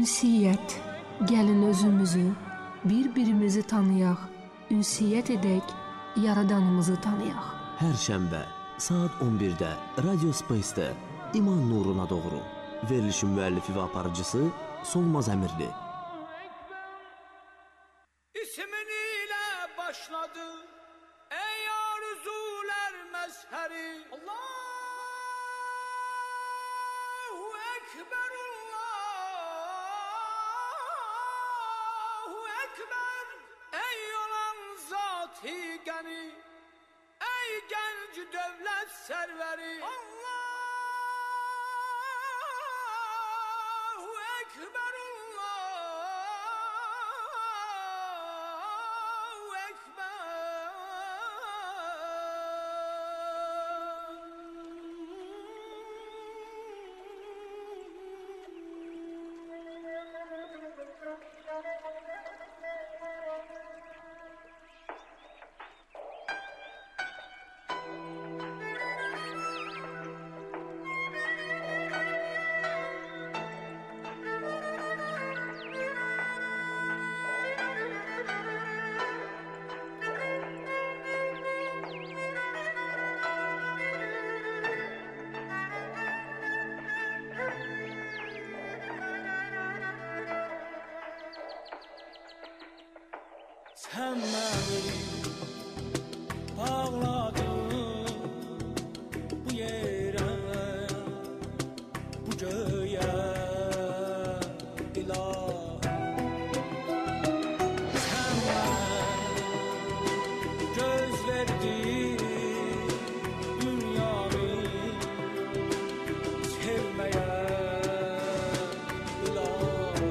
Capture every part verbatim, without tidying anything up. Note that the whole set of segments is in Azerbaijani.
Ünsiyyət, gəlin özümüzü, bir-birimizi tanıyaq, ünsiyyət edək, yaradanımızı tanıyaq. Hər şənbə saat on birdə Radio Space'də İman nuruna doğru. Verilişin müəllifi və aparıcısı Solmaz Əmirli. İsmin ilə başladı ey arzular məzhəri. Allahu Ekber, Allahu Ekber. Ey olan zat-ı gəni, ey gənc dövlət sərvəri. Allahu Ekber, Allahu Ekber. Sən məni bağladın bu yerə, bu göyə, ilahi. Sən mənə göz verdin dünyamı sevməyə, ilahi.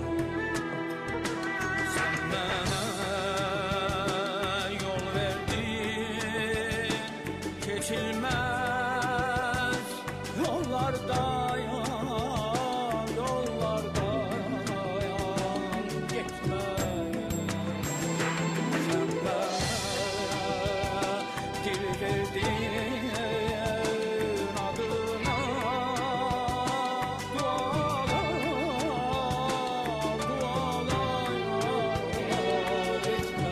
Sən mənə geçilmez yollardayan, yollardayan gitme. Sen bana dil verdin adına, dualar, dualar etme.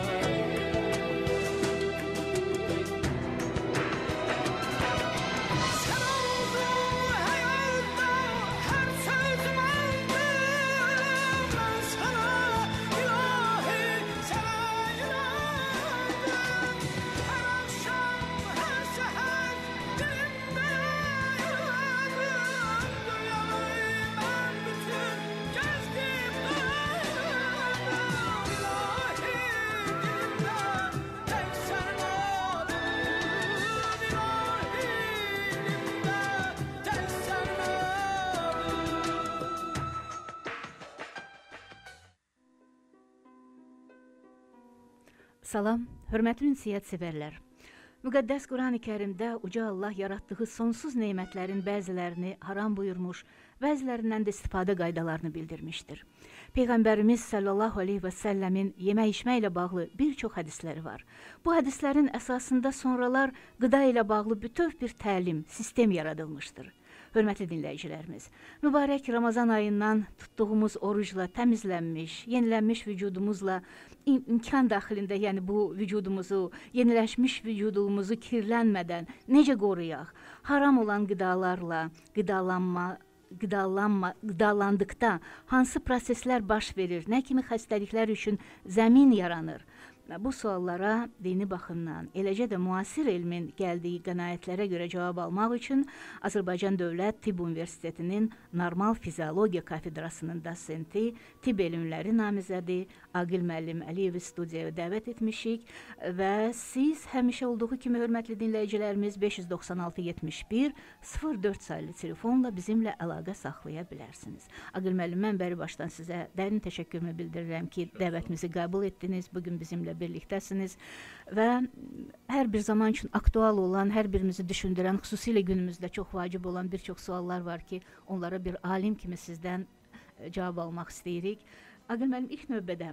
Salam, hörmətli ünsiyyət sevərlər. Müqəddəs Quran-ı Kərimdə Uca Allah yaratdığı sonsuz neymətlərin bəzilərini haram buyurmuş, bəzilərindən də istifadə qaydalarını bildirmişdir. Peyğəmbərimiz sallallahu aleyhi və səlləmin yemək içməklə bağlı bir çox hədisləri var. Bu hədislərin əsasında sonralar qıda ilə bağlı bütöv bir təlim, sistem yaradılmışdır. Hörmətli dinləyicilərimiz, mübarək Ramazan ayından tutduğumuz orucla təmizlənmiş, yenilənmiş vücudumuzla im imkan daxilində, yəni bu vücudumuzu, yeniləşmiş vücudumuzu kirlənmədən necə qoruyaq? Haram olan qidalarla qidalanma, qidalanma, qidalandıqda hansı proseslər baş verir? Nə kimi xəstəliklər üçün zəmin yaranır? Bu suallara dini baxımdan, eləcə də müasir elmin gəldiyi qənaətlərə görə cavab almaq üçün Azərbaycan Dövlət Tibb Universitetinin Normal Fiziologiya Kafedrasının dosenti, tibb elmləri namizədi Aqil müəllim Əliyevi studiyaya dəvət etmişik və siz həmişə olduğu kimi hörmətli dinləyicilərimiz beş yüz doxsan altı yetmiş bir sıfır dörd saylı telefonla bizimlə əlaqə saxlaya bilərsiniz. Aqil müəllim, mən bəri başdan sizə dərin təşəkkürümü bildirirəm ki, dəvətimizi qəbul etdiniz, bugün bizimlə birlikdəsiniz və hər bir zaman üçün aktual olan, hər birimizi düşündürən, xüsusilə günümüzdə çox vacib olan bir çox suallar var ki, onlara bir alim kimi sizdən cavab almaq istəyirik. Aqil müəllim, ilk növbədə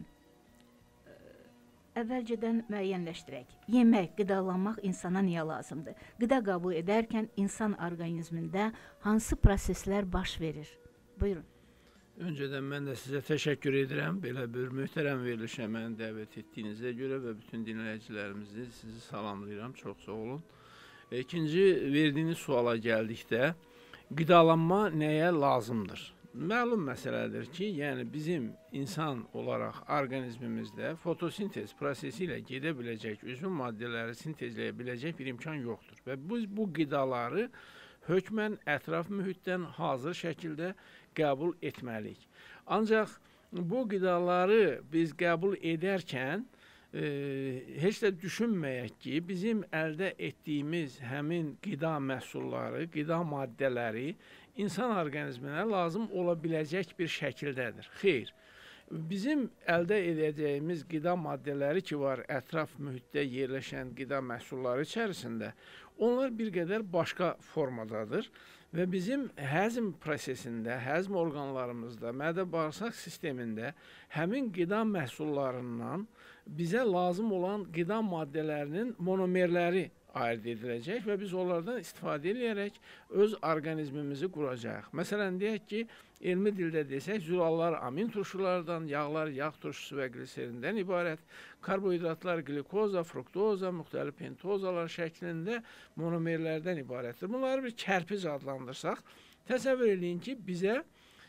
əvvəlcədən müəyyənləşdirək. Yemək, qidalanmaq insana niyə lazımdır? Qida qəbul edərkən insan orqanizmində hansı proseslər baş verir? Buyurun. Öncədən mən də sizə təşəkkür edirəm. Belə bir möhtərəm verilişə məni dəvət etdiyinizə görə və bütün dinləyicilərimizi sizi salamlayıram. Çox sağ olun. İkinci verdiyiniz suala gəldikdə, qidalanma nəyə lazımdır? Məlum məsələdir ki, yəni bizim insan olaraq orqanizmimizdə fotosintez prosesi ilə gedə biləcək, üzvün maddələri sintezləyə biləcək bir imkan yoxdur. Və biz bu qidaları hökmən ətraf mühitdən hazır şəkildə qəbul etməliyik. Ancaq bu qidaları biz qəbul edərkən e, heç də düşünməyək ki, bizim əldə etdiyimiz həmin qida məhsulları, qida maddələri insan orqanizminə lazım ola biləcək bir şəkildədir. Xeyr, bizim əldə edəcəyimiz qida maddələri ki var ətraf mühitdə yerləşən qida məhsulları içərisində, onlar bir qədər başqa formadadır və bizim həzm prosesində, həzm orqanlarımızda, mədə-bağırsaq sistemində həmin qida məhsullarından bizə lazım olan qida maddələrinin monomerləri ayırt ediləcək və biz onlardan istifadə edərək öz orqanizmimizi quracağıq. Məsələn, deyək ki, elmi dildə desək, zülallar amin turşulardan, yağlar yağ turşusu və gliserindən ibarət, karbohidratlar glikoza, fruktoza, müxtəlif pentozalar şəklində monomerlərdən ibarətdir. Bunları bir kərpic adlandırsaq, təsəvvür edin ki, bizə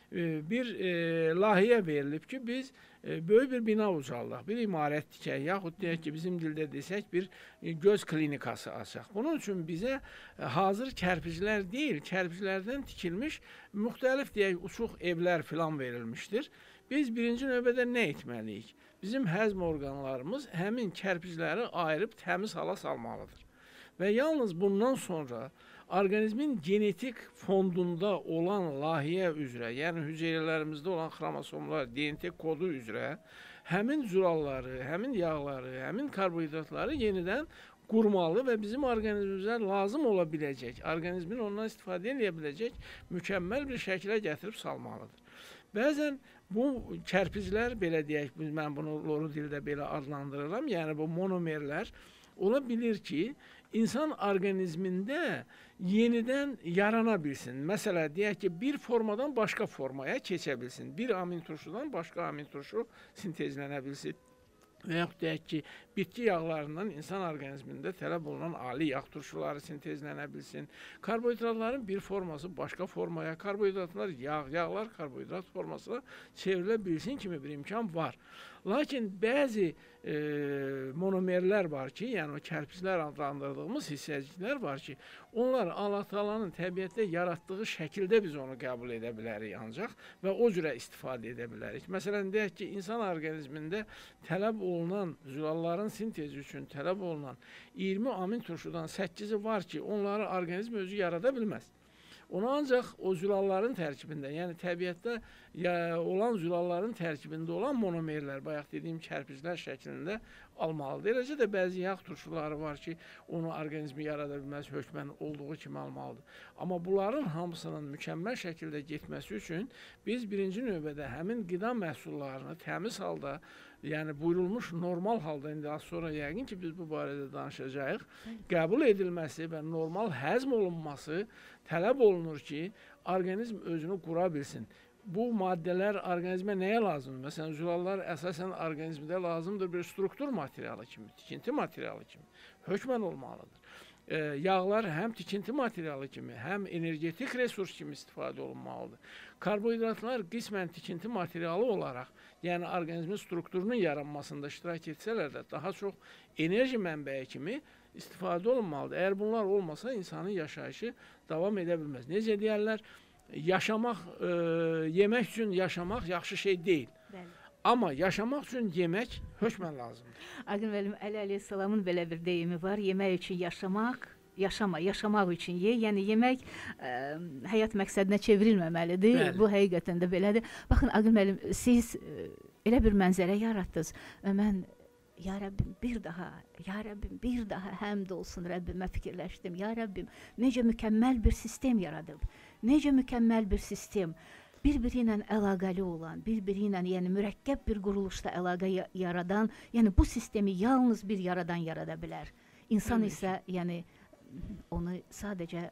bir e, layihə verilib ki, biz e, böyük bir bina ucaldaq, bir imarət tikək, yaxud deyək ki, bizim dildə desək, bir e, göz klinikası açaq. Bunun üçün bizə e, hazır kərpiclər deyil, kərpiclərdən tikilmiş müxtəlif deyək, uçuq evlər filan verilmişdir. Biz birinci növbədə nə etməliyik? Bizim həzm orqanlarımız həmin kərpicləri ayırıb təmiz hala salmalıdır. Və yalnız bundan sonra orqanizmin genetik fondunda olan layihə üzrə, yəni hüceyrələrimizdə olan xromosomlar, D N T kodu üzrə həmin zülalları, həmin yağları, həmin karbohidratları yenidən qurmalı və bizim orqanizmimizə lazım ola biləcək, orqanizmin ondan istifadə edə biləcək mükəmməl bir şəkilə gətirib salmalıdır. Bəzən bu kərpiclər, belə deyək, mən bunu loru dildə belə adlandırıram, yəni bu monomerlər ola bilir ki, insan orqanizmində yenidən yarana bilsin. Məsələn, deyək ki, bir formadan başqa formaya keçə bilsin. Bir amin turşudan başqa amin turşu sintezlənə bilsin. Və yaxud deyək ki, bitki yağlarından insan orqanizmində tələb olunan ali yağ turşuları sintezlənə bilsin. Karbohidratların bir forması başqa formaya, karbohidratlar yağ, yağlar karbohidrat formasına çevrilə bilsin kimi bir imkan var. Lakin bəzi e, monomerlər var ki, yəni o kərpiclər adlandırdığımız hissəciklər var ki, onlar Allah Taala'nın təbiətdə yaratdığı şəkildə biz onu qəbul edə bilərik ancaq və o cürə istifadə edə bilərik. Məsələn, deyək ki, insan orqanizmində tələb olunan zülalların sintezi üçün tələb olunan iyirmi amin turşudan səkkizi var ki, onları orqanizm özü yarada bilməz. Onu ancaq o zülalların tərkibində, yəni təbiətdə ya, olan zülalların tərkibində olan monomerlər, bayaq dediyim kərpiclər şəklində almalıdır. Eləcə də bəzi yağ turşuları var ki, onu orqanizmi yarada bilməz, hökmən olduğu kimi almalıdır. Amma bunların hamısının mükəmməl şəkildə getməsi üçün biz birinci növbədə həmin qida məhsullarını təmiz halda, yəni buyurulmuş normal halda, indi az sonra yəqin ki, biz bu barədə danışacağıq, qəbul edilməsi və normal həzm olunması tələb olunur ki, orqanizm özünü qura bilsin. Bu maddələr orqanizmə nəyə lazımdır? Məsələn, zülallar əsasən orqanizmdə lazımdır bir struktur materialı kimi, tikinti materialı kimi, hökmən olmalıdır. E, yağlar həm tikinti materialı kimi, həm energetik resurs kimi istifadə olunmalıdır. Karbohidratlar qismən tikinti materialı olaraq, yəni orqanizmin strukturunun yaranmasında iştirak etsələr də daha çox enerji mənbəyi kimi istifadə olunmalıdır. Əgər bunlar olmasa, insanın yaşayışı davam edə bilməz. Necə deyərlər, yaşamaq, e, yemək üçün yaşamaq yaxşı şey deyil. Bəli. Amma yaşamaq üçün yemək hökmən lazımdır. Aqil müəllim, Əli Əleyhisselamın belə bir deyimi var, yemək üçün yaşamaq, yaşama, yaşamaq üçün ye. Yəni yemək ə, həyat məqsədinə çevrilməməlidir. Bəli. Bu həqiqətən də belədir. Baxın, Aqil müəllim, siz ə, elə bir mənzərə yaratdınız və mən ya Rəbbim bir daha, ya Rəbbim bir daha həmd olsun Rəbbimə fikirləşdim. Ya Rəbbim, necə mükəmməl bir sistem yaradıb, necə mükəmməl bir sistem. Bir-biri ilə əlaqəli olan, bir-biri ilə yəni mürəkkəb bir quruluşda əlaqə yaradan, yəni bu sistemi yalnız bir yaradan yarada bilər. İnsan isə yəni onu sadəcə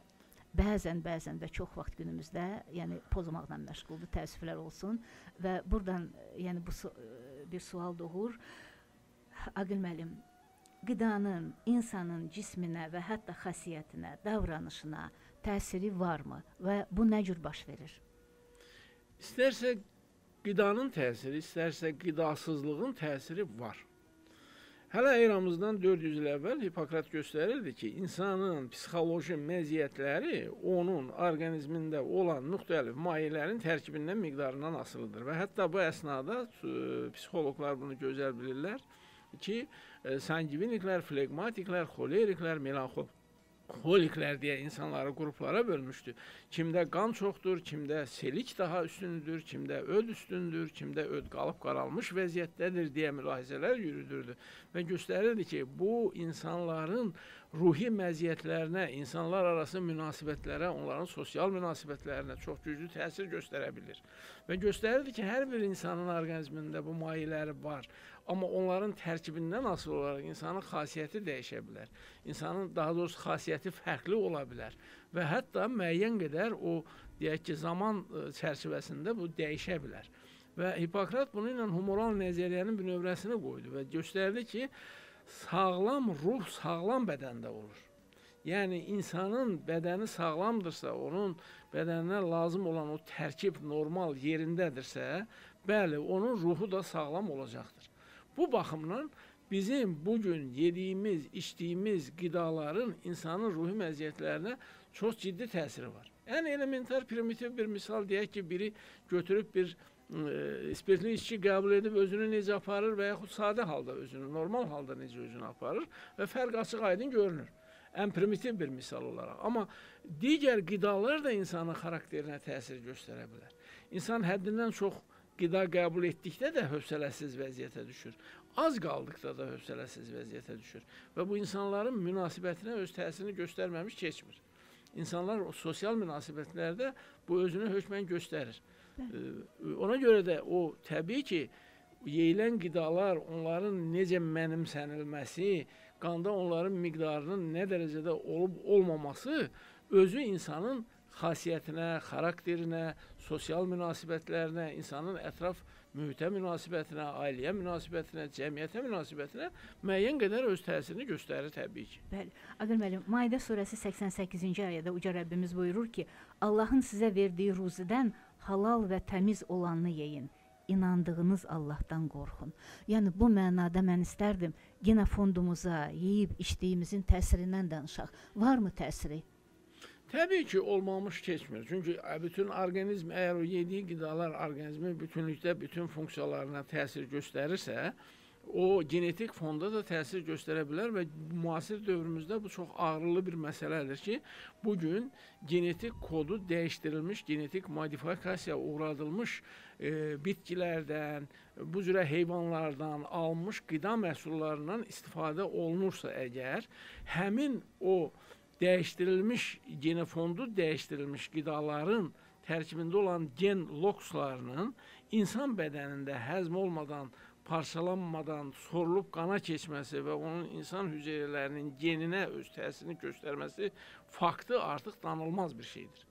bəzən, bəzən və çox vaxt günümüzdə yəni pozmaqla məşğuldur, təəssüflər olsun. Və buradan yəni bu su bir sual doğur. Aqil müəllim, qidanın insanın cisminə və hətta xasiyyətinə, davranışına təsiri varmı və bu nə cür baş verir? İstərsə qidanın təsiri, istərsə qidasızlığın təsiri var. Hələ eramızdan dörd yüz il əvvəl Hipokrat göstərirdi ki, insanın psixoloji məziyyətləri onun orqanizmində olan müxtəlif mayelərin tərkibindən, miqdarından asılıdır. Və hətta bu əsnada psixoloqlar bunu gözəl bilirlər ki, sanguiniklər, flegmatiklər, xoleriklər, melanxoliklər deyə insanları qruplara bölmüşdü. Kimdə qan çoxdur, kimdə selik daha üstündür, kimdə öd üstündür, kimdə öd qalıb qaralmış vəziyyətdədir deyə mülahizələr yürüdürdü. Və göstərirdi ki, bu insanların ruhi məziyyətlərinə, insanlar arası münasibətlərə, onların sosial münasibətlərinə çox güclü təsir göstərə bilir. Və göstərirdi ki, hər bir insanın orqanizmində bu mayeləri var. Amma onların tərkibindən asılı olaraq insanın xasiyyəti dəyişə bilər. İnsanın daha doğrusu xasiyyəti fərqli ola bilər. Və hətta müəyyən qədər o, deyək ki, zaman çərçivəsində bu dəyişə bilər. Və Hipokrat bunu ilə humoral nəzəriyyənin bir növrəsini qoydu və göstərdi ki, sağlam ruh sağlam bədəndə olur. Yəni, insanın bədəni sağlamdırsa, onun bədəninə lazım olan o tərkib normal yerindədirsə, bəli, onun ruhu da sağlam olacaqdır. Bu baxımdan bizim bugün yediyimiz, içdiyimiz qidaların insanın ruhi məziyyətlərinə çox ciddi təsiri var. Ən elementar, primitiv bir misal deyək ki, biri götürüb bir e, spirtli içki qəbul edib özünü necə aparır və yaxud sadə halda özünü, normal halda necə özünü aparır və fərq açıq aydın görünür. Ən primitiv bir misal olaraq. Amma digər qidalar da insanın xarakterinə təsir göstərə bilər. İnsan həddindən çox qida qəbul etdikdə də hövsələsiz vəziyyətə düşür. Az qaldıqda da hövsələsiz vəziyyətə düşür. Və bu insanların münasibətinə öz təsirini göstərməmiş keçmir. İnsanlar o sosial münasibətlərdə bu özünü hökmən göstərir. Ee, ona görə də o təbii ki, yeyilən qidalar, onların necə mənimsənilməsi, qanda onların miqdarının nə dərəcədə olub olmaması özü insanın xasiyyətinə, xarakterinə, sosial münasibətlərinə, insanın ətraf mühitə münasibətinə, ailəyə münasibətinə, cəmiyyətə münasibətinə müəyyən qədər öz təsirini göstərir təbii ki. Bəli. Aqil müəllim, Maidə surəsi səksən səkkizinci ayədə Uca Rəbbimiz buyurur ki, Allahın sizə verdiyi ruzidən halal və təmiz olanını yeyin. İnandığınız Allahdan qorxun. Yəni, bu mənada mən istərdim, yenə fondumuza, yeyib içdiyimizin təsirindən danışaq. Varmı təsiri? Təbii ki, olmamış keçmir. Çünki bütün orqanizm, əgər o yediyi qidalar orqanizmin bütünlükdə bütün funksiyalarına təsir göstərirsə, o genetik fonda da təsir göstərə bilər və müasir dövrümüzdə bu çox ağrılı bir məsələdir ki, bugün genetik kodu dəyişdirilmiş, genetik modifikasiyaya uğradılmış e, bitkilərdən, bu cürə heyvanlardan alınmış qida məhsullarından istifadə olunursa əgər, həmin o dəyişdirilmiş, genofondu dəyişdirilmiş qidaların tərkibində olan gen lokslarının insan bədənində həzm olmadan, parçalanmadan, sorulub qana keçməsi və onun insan hüceyrələrinin geninə öz təsirini göstərməsi faktı artıq danılmaz bir şeydir.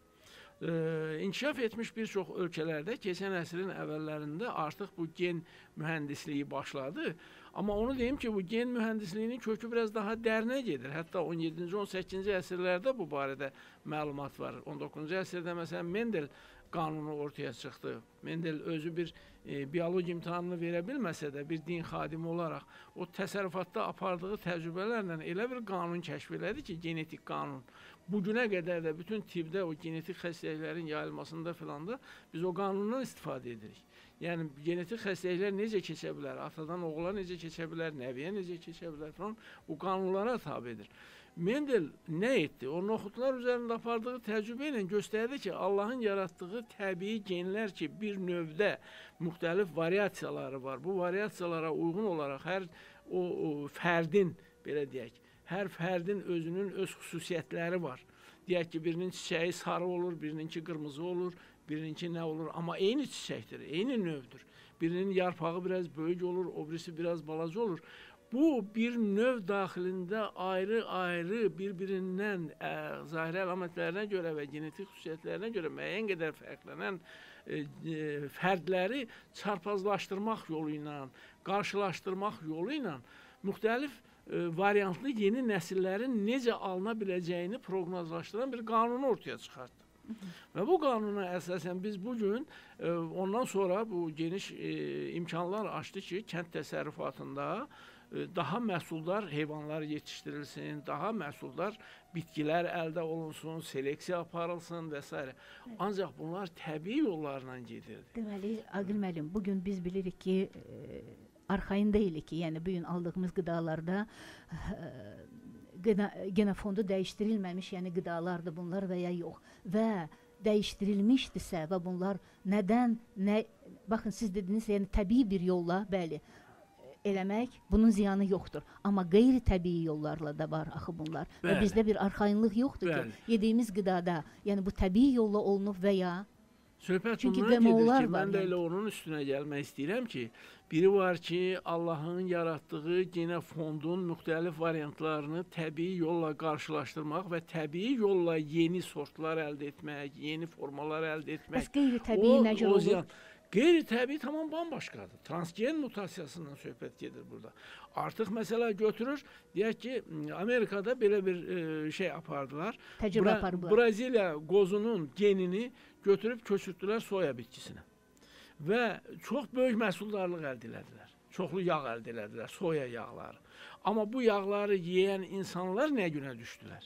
Ee, inkişaf etmiş bir çox ölkələrdə keçən əsrin əvvəllərində artıq bu gen mühəndisliyi başladı. Amma onu deyim ki, bu gen mühəndisliyinin kökü biraz daha dərinə gedir. Hətta on yeddinci on səkkizinci əsrlərdə bu barədə məlumat var. on doqquzuncu əsrdə məsələn Mendel qanunu ortaya çıxdı. Mendel özü bir e, bioloji imtahanını verə bilməsə də bir din xadimi olaraq o təsərrüfatda apardığı təcrübələrlə elə bir qanun kəşf elədi ki, genetik qanun. Bugünə qədər də bütün tibbdə o genetik xəstəliklərin yayılmasında filan da biz o qanundan istifadə edirik. Yəni genetik xəstəliklər necə keçə bilər, atadan oğula necə keçə bilər, nəviyə necə keçə bilər filan bu qanunlara tabedir. Mendel nə etdi? O noxudlar üzərində apardığı təcrübə ilə göstərdi ki, Allahın yaratdığı təbii genlər ki, bir növdə müxtəlif variasiyaları var. Bu variasiyalara uyğun olaraq hər o, o fərdin, belə deyək, hər fərdin özünün öz xüsusiyyətləri var. Deyək ki, birinin çiçəyi sarı olur, birininki qırmızı olur, birininki nə olur, amma eyni çiçəkdir, eyni növdür. Birinin yarpağı biraz böyük olur, o birisi biraz balaca olur. Bu bir növ daxilində ayrı-ayrı bir-birindən ə, zahiri əlamətlərinə görə və genetik xüsusiyyətlərinə görə müəyyən qədər fərqlənən ə, ə, fərdləri çarpazlaşdırmaq yolu ilə, qarşılaşdırmaq yolu ilə müxtəlif ə, variantlı yeni nəsillərin necə alına biləcəyini proqnozlaşdıran bir qanunu ortaya çıxartdı. Və bu qanuna əsasən biz bugün e, ondan sonra bu geniş e, imkanlar açdı ki, kənd təsərrüfatında e, daha məhsuldar heyvanlar yetişdirilsin, daha məhsuldar bitkilər əldə olunsun, seleksiya aparılsın və s. Ancaq bunlar təbii yollarla gedirdi. Deməli, Aqil müəllim, bugün biz bilirik ki, e, arxayın deyilik ki, yəni bugün aldığımız qidalarda e, genofondu dəyişdirilməmiş, yəni qidalardır bunlar və ya yox. Və dəyişdirilmişdirsə və bunlar nədən, nə, baxın siz dediniz, yəni təbii bir yolla, bəli, eləmək, bunun ziyanı yoxdur. Amma qeyri-təbii yollarla da var axı bunlar. Bəli. Və bizdə bir arxayınlıq yoxdur bəli. Ki, yediyimiz qidada, yəni bu təbii yolla olunub və ya söhbət bundan gedir ki, mən də elə onun üstünə gəlmək istəyirəm ki, biri var ki, Allahın yaratdığı genofondun müxtəlif variantlarını təbii yolla qarşılaşdırmaq və təbii yolla yeni sortlar əldə etmək, yeni formalar əldə etmək. Bəs qeyri-təbii necə olur? Qeyri-təbii tamam bambaşqadır. Transgen mutasiyasından söhbət gedir burada. Artıq məsələ götürür, deyək ki, Amerikada belə bir e, şey apardılar. Təcrübə aparıblar. Braziliya qozunun genini götürüb köçürtdülər soya bitkisinə. Və çox böyük məhsuldarlıq əldə elədilər. Çoxlu yağ əldə elədilər, soya yağları. Amma bu yağları yeyən insanlar nə günə düşdülər?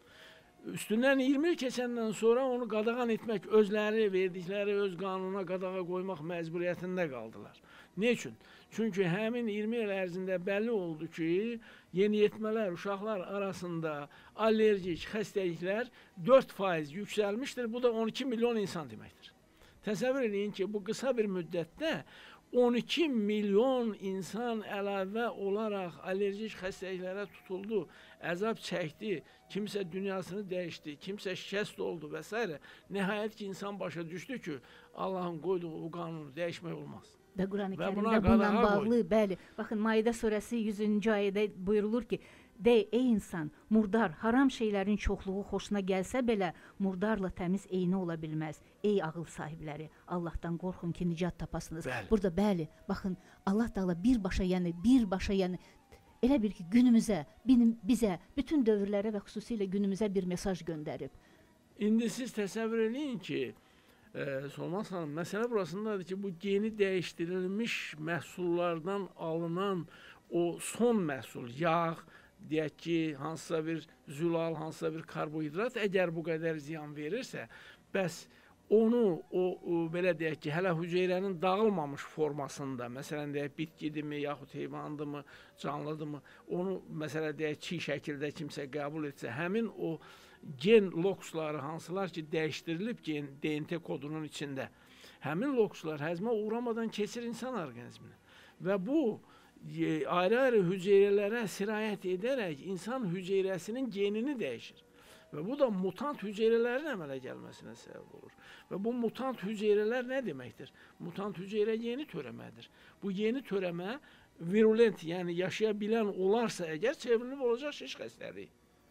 Üstündən iyirmi il keçəndən sonra onu qadağan etmək, özləri verdikləri öz qanuna qadağa qoymaq məcburiyyətində qaldılar. Ne üçün? Çünki həmin iyirmi il ərzində bəlli oldu ki, yeniyetmələr, uşaqlar arasında allergik xəstəliklər dörd faiz yüksəlmişdir. Bu da on iki milyon insan deməkdir. Təsəvvür edin ki, bu qısa bir müddətdə on iki milyon insan əlavə olaraq allergik xəstəliklərə tutuldu, əzab çəkdi, kimsə dünyasını dəyişdi, kimsə şikəst oldu və s. Nəhayət ki, insan başa düşdü ki, Allahın qoyduğu bu qanunu dəyişmək olmaz. Və Quran-ı Kərimdə bundan bağlı, bəli, baxın, Maidə surəsi yüzüncü ayədə buyurulur ki, de, ey insan, murdar, haram şeylərin çoxluğu xoşuna gəlsə belə, murdarla təmiz eyni ola bilməz. Ey ağıl sahibləri, Allahdan qorxun ki, nicat tapasınız. Bəli. Burada bəli, baxın, Allah Taala birbaşa, yəni birbaşa, yəni elə bir ki, günümüzə, bizə, bütün dövrlərə və xüsusilə günümüzə bir mesaj göndərib. İndi siz təsəvvür edin ki, e, Solmaz xanım, məsələ burasındadır ki, bu geni dəyişdirilmiş məhsullardan alınan o son məhsul, yağ, deyək ki, hansısa bir zülal, hansısa bir karbohidrat əgər bu qədər ziyan verirsə, bəs onu, o, o belə deyək ki, hələ hüceyrənin dağılmamış formasında, məsələn deyək, bitkidirmi, yaxud heyvandırmı, canlıdırmı, onu məsələn deyək, çiğ şəkildə kimsə qəbul etsə, həmin o gen lokusları hansılar ki, dəyişdirilib gen D N T kodunun içində, həmin lokuslar həzmə uğramadan keçir insan orqanizminə. Və bu, ayrı-ayrı hüceyrələrə sirayət edərək insan hüceyrəsinin genini dəyişir. Və bu da mutant hüceyrələrin əmələ gəlməsinə səbəb olur. Və bu mutant hüceyrələr nə deməkdir? Mutant hüceyrə yeni törəmədir. Bu yeni törəmə virulent, yəni yaşaya bilən olarsa əgər çevrilib olacaq şiş xəstəliyi.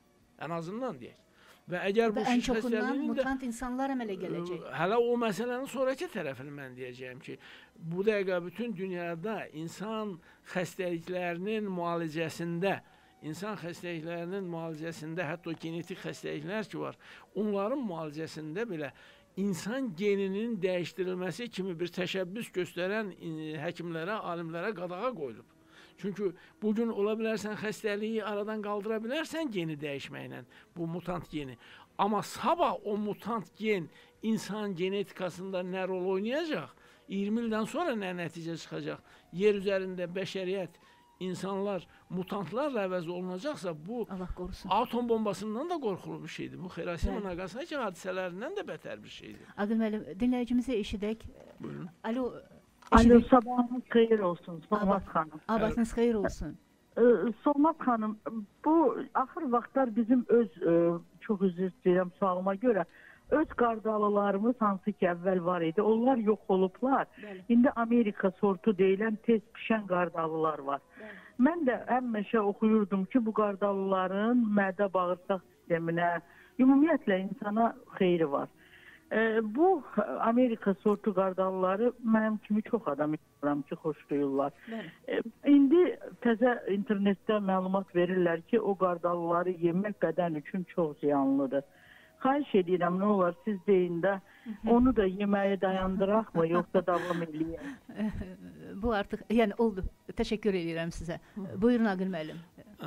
Ən azından deyək. Və əgər bu şiş xəstəliyinin də mutant insanlar əmələ gələcək. Hələ o məsələnin sonraki tərəfini mən deyəcəyim ki, bu dəqiqə bütün dünyada insan xəstəliklərinin müalicəsində, insan xəstəliklərinin müalicəsində, hətta genetik xəstəliklər ki var, onların müalicəsində belə insan geninin dəyişdirilməsi kimi bir təşəbbüs göstərən həkimlərə, alimlərə qadağa qoyulub. Çünki bugün ola bilərsən xəstəliyi aradan qaldıra bilərsən geni dəyişməklə, bu mutant geni. Amma sabah o mutant gen insan genetikasında nə rol oynayacaq? iyirmi ildən sonra nə nəticə çıxacaq? Yer üzərində bəşəriyyət, insanlar mutantlarla əvəz olunacaqsa, bu atom bombasından da qorxulu bir şeydir. Bu Xirosima Nagasaki hadisələrindən də bətər bir şeydir. Aqil müəllim, dinləyicimizi eşidək. Buyurun. Alo, Alo, sabahınız xeyir olsun, Solmaz xanım. Abasınız xeyir olsun. Solmaz xanım, bu axır vaxtlar bizim öz, çox üzr istəyirəm sualıma görə, öz qardalılarımız hansı ki əvvəl var idi, onlar yox olublar. Bəli. İndi Amerika sortu deyilən tez pişən qardalılar var. Bəli. Mən də həmişə oxuyurdum ki, bu qardalıların mədə-bağırsaq sisteminə, ümumiyyətlə insana xeyri var. E, bu Amerika sortu qardalıları mənim kimi çox adam inanıram ki, xoşlayırlar. E, indi təzə internetdə məlumat verirlər ki, o qardalıları yemək bədən üçün çox ziyanlıdır. Xahiş edirəm, nə olar siz deyin də onu da yeməyə dayandıraq mı, yoxsa davam eləyək? Bu artıq, yəni oldu. Təşəkkür edirəm sizə. Buyurun Aqil müəllim.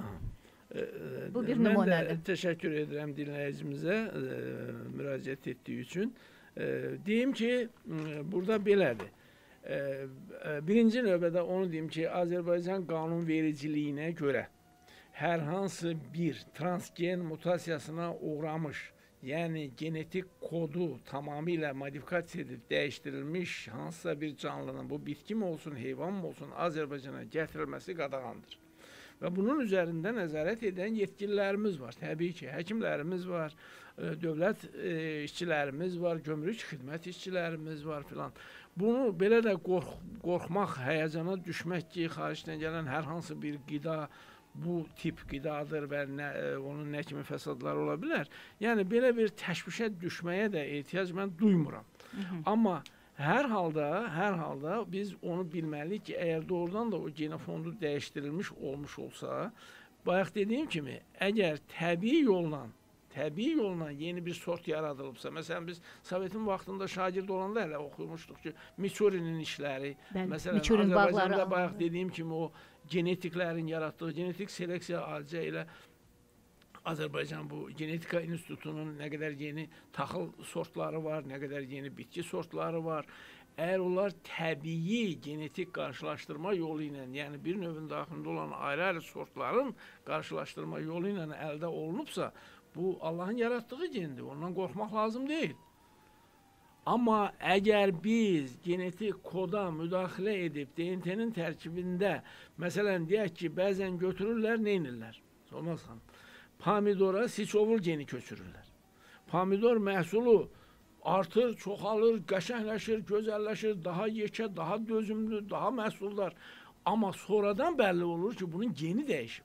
Bu bir nümunədir. Mən də təşəkkür edirəm dinləyicimizə e, müraciət etdiyi üçün. E, deyim ki, burada belədir. E, birinci növbədə onu deyim ki, Azərbaycan qanunvericiliyinə görə hər hansı bir transgen mutasiyasına uğramış, yəni genetik kodu tamamilə modifikasiya edib dəyişdirilmiş hansısa bir canlının, bu bitki mi olsun, heyvan mı olsun, Azərbaycana gətirilməsi qadağandır. Və bunun üzərində nəzarət edən yetkililərimiz var. Təbii ki, həkimlərimiz var, dövlət e, işçilərimiz var, gömrük xidmət işçilərimiz var filan. Bunu belə də qorx qorxmaq, həyəcana düşmək ki, xaricdən gələn hər hansı bir qida bu tip qidadır və nə, onun nə kimi fəsadları ola bilər. Yəni, belə bir təşvişə düşməyə də ehtiyac mən duymuram. Hı -hı. Amma hər halda, hər halda biz onu bilməliyik ki, əgər doğrudan da o genofondu dəyişdirilmiş olmuş olsa, bayaq dediyim kimi, əgər təbii yolla, təbii yolla yeni bir sort yaradılıbsa, məsələn, biz Sovetin vaxtında şagird olanda hələ oxumuşduq ki, Miçurinin işləri, Bəli, məsələn, Miçurin Azərbaycanda bağları, bayaq dediyim kimi o genetiklərin yaratdığı, genetik seleksiya alicə ilə Azərbaycan bu genetika institutunun nə qədər yeni taxıl sortları var, nə qədər yeni bitki sortları var. Əgər onlar təbii genetik qarşılaşdırma yolu ilə, yəni bir növün daxilində olan ayrı-ayrı sortların qarşılaşdırma yolu ilə əldə olunubsa, bu Allahın yaratdığı gendir, ondan qorxmaq lazım deyil. Amma əgər biz genetik koda müdaxilə edib D N T-nin tərkibində, məsələn, deyək ki, bəzən götürürlər, neynirlər? Olmaz xanım. Pomidora siçovul geni köçürürlər. Pomidor məhsulu artır, çoxalır, qəşəngləşir, gözəlləşir, daha yekə, daha dözümlü, daha məhsuldar. Amma sonradan bəlli olur ki, bunun geni dəyişib.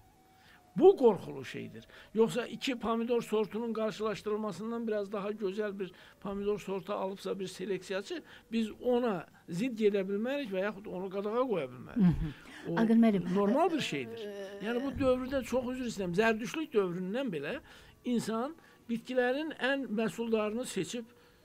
Bu qorxulu şeydir. Yoxsa iki pomidor sortunun qarşılaşdırılmasından biraz daha gözəl bir pomidor sortu alıbsa bir seleksiyaçı, biz ona zid gedə bilmərik və yaxud onu qadağa qoya bilmərik. O Aqil müəllim, normal bir şeydir. Yəni bu dövrdə çox üzr istəyirəm, zərdüştlük dövründən belə insan bitkilərin ən məhsuldarını seçib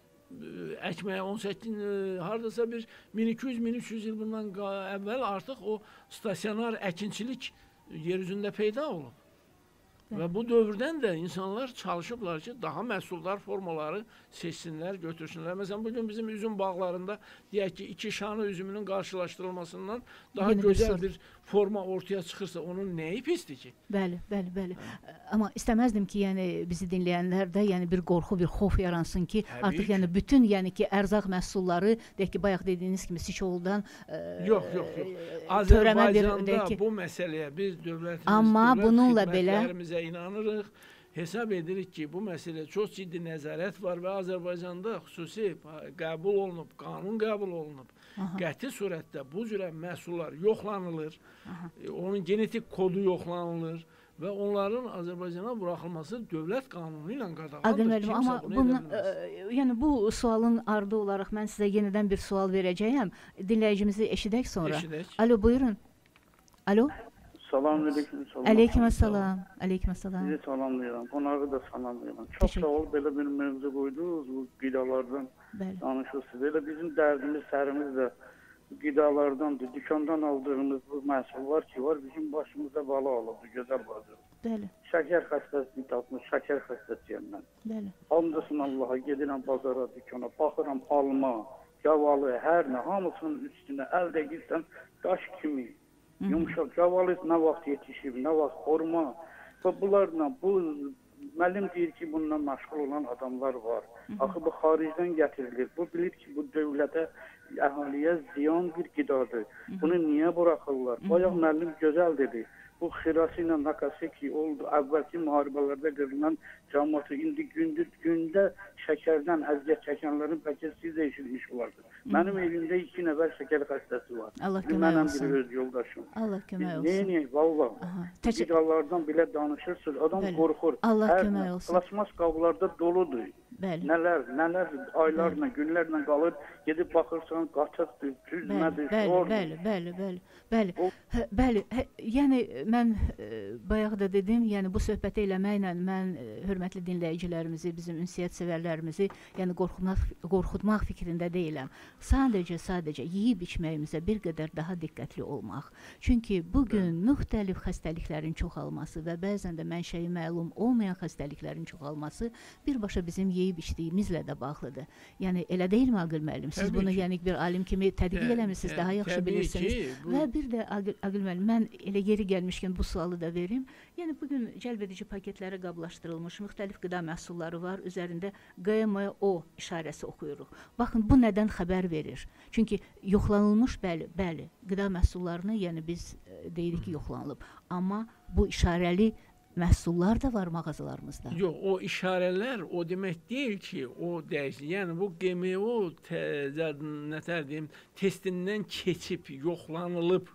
əkməyə on səkkiz hardasa bir min iki yüz min üç yüz il bundan əvvəl artıq o stasionar əkinçilik yer üzündə peyda olub. Və bu dövrdən də insanlar çalışıblar ki, daha məhsuldar formaları seçsinlər, götürsünlər. Məsələn, bugün bizim üzüm bağlarında deyək ki, iki şanı üzümünün qarşılaşdırılmasından daha Yeni gözəl bir, bir forma ortaya çıxırsa, onun nəyi pisdir ki? Bəli, bəli, bəli. Amma istəməzdim ki, yəni bizi dinləyənlərdə yəni bir qorxu, bir xof yaransın ki, Təbii artıq ki. yəni bütün yəni ki, ərzaq məhsulları, deyək ki, bayaq dediyiniz kimi siçovuldan Yox, yox, yox. törəmə bir, Azərbaycanda deyək ki, bu məsələyə biz dövlətimiz, Amma dövlət bununla belə- xidmətlərimizə inanırıq. Hesab edirik ki, bu məsələ çox ciddi nəzarət var və Azərbaycanda xüsusi qəbul olunub, qanun qəbul olunub. Aha. Qəti surətdə bu cürə məhsullar yoxlanılır, e, onun genetik kodu yoxlanılır və onların Azərbaycana buraxılması dövlət qanunu ilə qadağandır. Aqil müəllim, Kimsə amma bunu edə bundan, bilməz. ə, yəni bu sualın ardı olaraq mən sizə yenidən bir sual verəcəyəm. Dinləyicimizi eşidək sonra. Eşidək. Alo, buyurun. Alo. Salamünaleyküm. Aleykümselam. Aleykümselam. Sizi salamlayıram. Qonağı da salamlayıram. Çox Teşekkür. sağ ol belə bir mövzu qoydunuz bu qidalardan Bəli. danışırsınız. Elə bizim dərdimiz, sərimiz də qidalardandır. Dükandan aldığımız bu məhsul var ki, var bizim başımıza bala olub, gözəl bacı. Bəli. Şəkər xəstəsini tapmış, şəkər xəstəsiyəm mən. Bəli. Hamdısın Allaha, gedirəm bazara, dükana, baxıram alma, yavalı, hər nə, hamısının üstünə əldə girsəm daş kimi. Yumuşaq, cavalı nə vaxt yetişib, nə vaxt xorma və bunlarla, bu müəllim deyir ki, bununla məşğul olan adamlar var. Axı bu xaricdən gətirilir. Bu bilir ki, bu dövlətə, əhaliyə ziyan bir qidadır. Bunu niyə buraxırlar? Bayaq müəllim gözəl dedi. bu Xirasina Nakasaki oldu. Əvvəlki müharibələrdə qırılan cəmaatı indi gündüz gündə şəkərdən əziyyət çəkənlərin bəlkə siz də eşitmiş olardı. Mənim evimdə iki nəfər şəkər xəstəsi var. Allah kömək Mənəm olsun. bir öz yoldaşım. Allah kömək olsun. Neyini valla. Təşəkkür- Bidalardan belə danışırsınız. Adam Bəli. qorxur. Allah Hər kömək nə- olsun. Plasmas qablarda doludur. Bəli. Nələr, nələr aylarla, günlərlə qalır. Gedib baxırsan, qaçaqdır, Bəli, düzmədir, bəli, zordur. bəli, bəli, bəli, bəli. O- Hə, bəli, hə, yəni mən e, bayaq da dedim, yəni bu söhbəti eləməklə mən e, hörmətli dinləyicilərimizi, bizim ünsiyyət sevərlərimizi, yəni qorxutmaq qorxutmaq fikrində deyiləm. Sadəcə, sadəcə yeyib içməyimizə bir qədər daha diqqətli olmaq. Çünki bu gün müxtəlif xəstəliklərin çoxalması və bəzən də mənşəyi məlum olmayan xəstəliklərin çoxalması birbaşa bizim yeyib içdiyimizlə də bağlıdır. Yəni elə deyilmi Aqil müəllim? Siz Təbii bunu ki. yəni bir alim kimi tədqiq Tə- eləmisiniz, tə- daha yaxşı təbii bilirsiniz. ki, bu- Və bir də Aqil, Aqil müəllim, mən elə yeri gəlmişkən bu sualı da verim. Yəni bu gün cəlb edici paketlərə qablaşdırılmış müxtəlif qida məhsulları var. Üzərində G M O işarəsi oxuyuruq. Baxın, bu nədən xəbər verir? Çünki yoxlanılmış, bəli, bəli, qida məhsullarını, yəni biz e, deyirik ki, yoxlanılıb. Amma bu işarəli məhsullar da var mağazalarımızda. Yox, o işarələr o demək deyil ki, o dəyişir. Yəni bu G M O nətər deyim, testindən keçib, yoxlanılıb.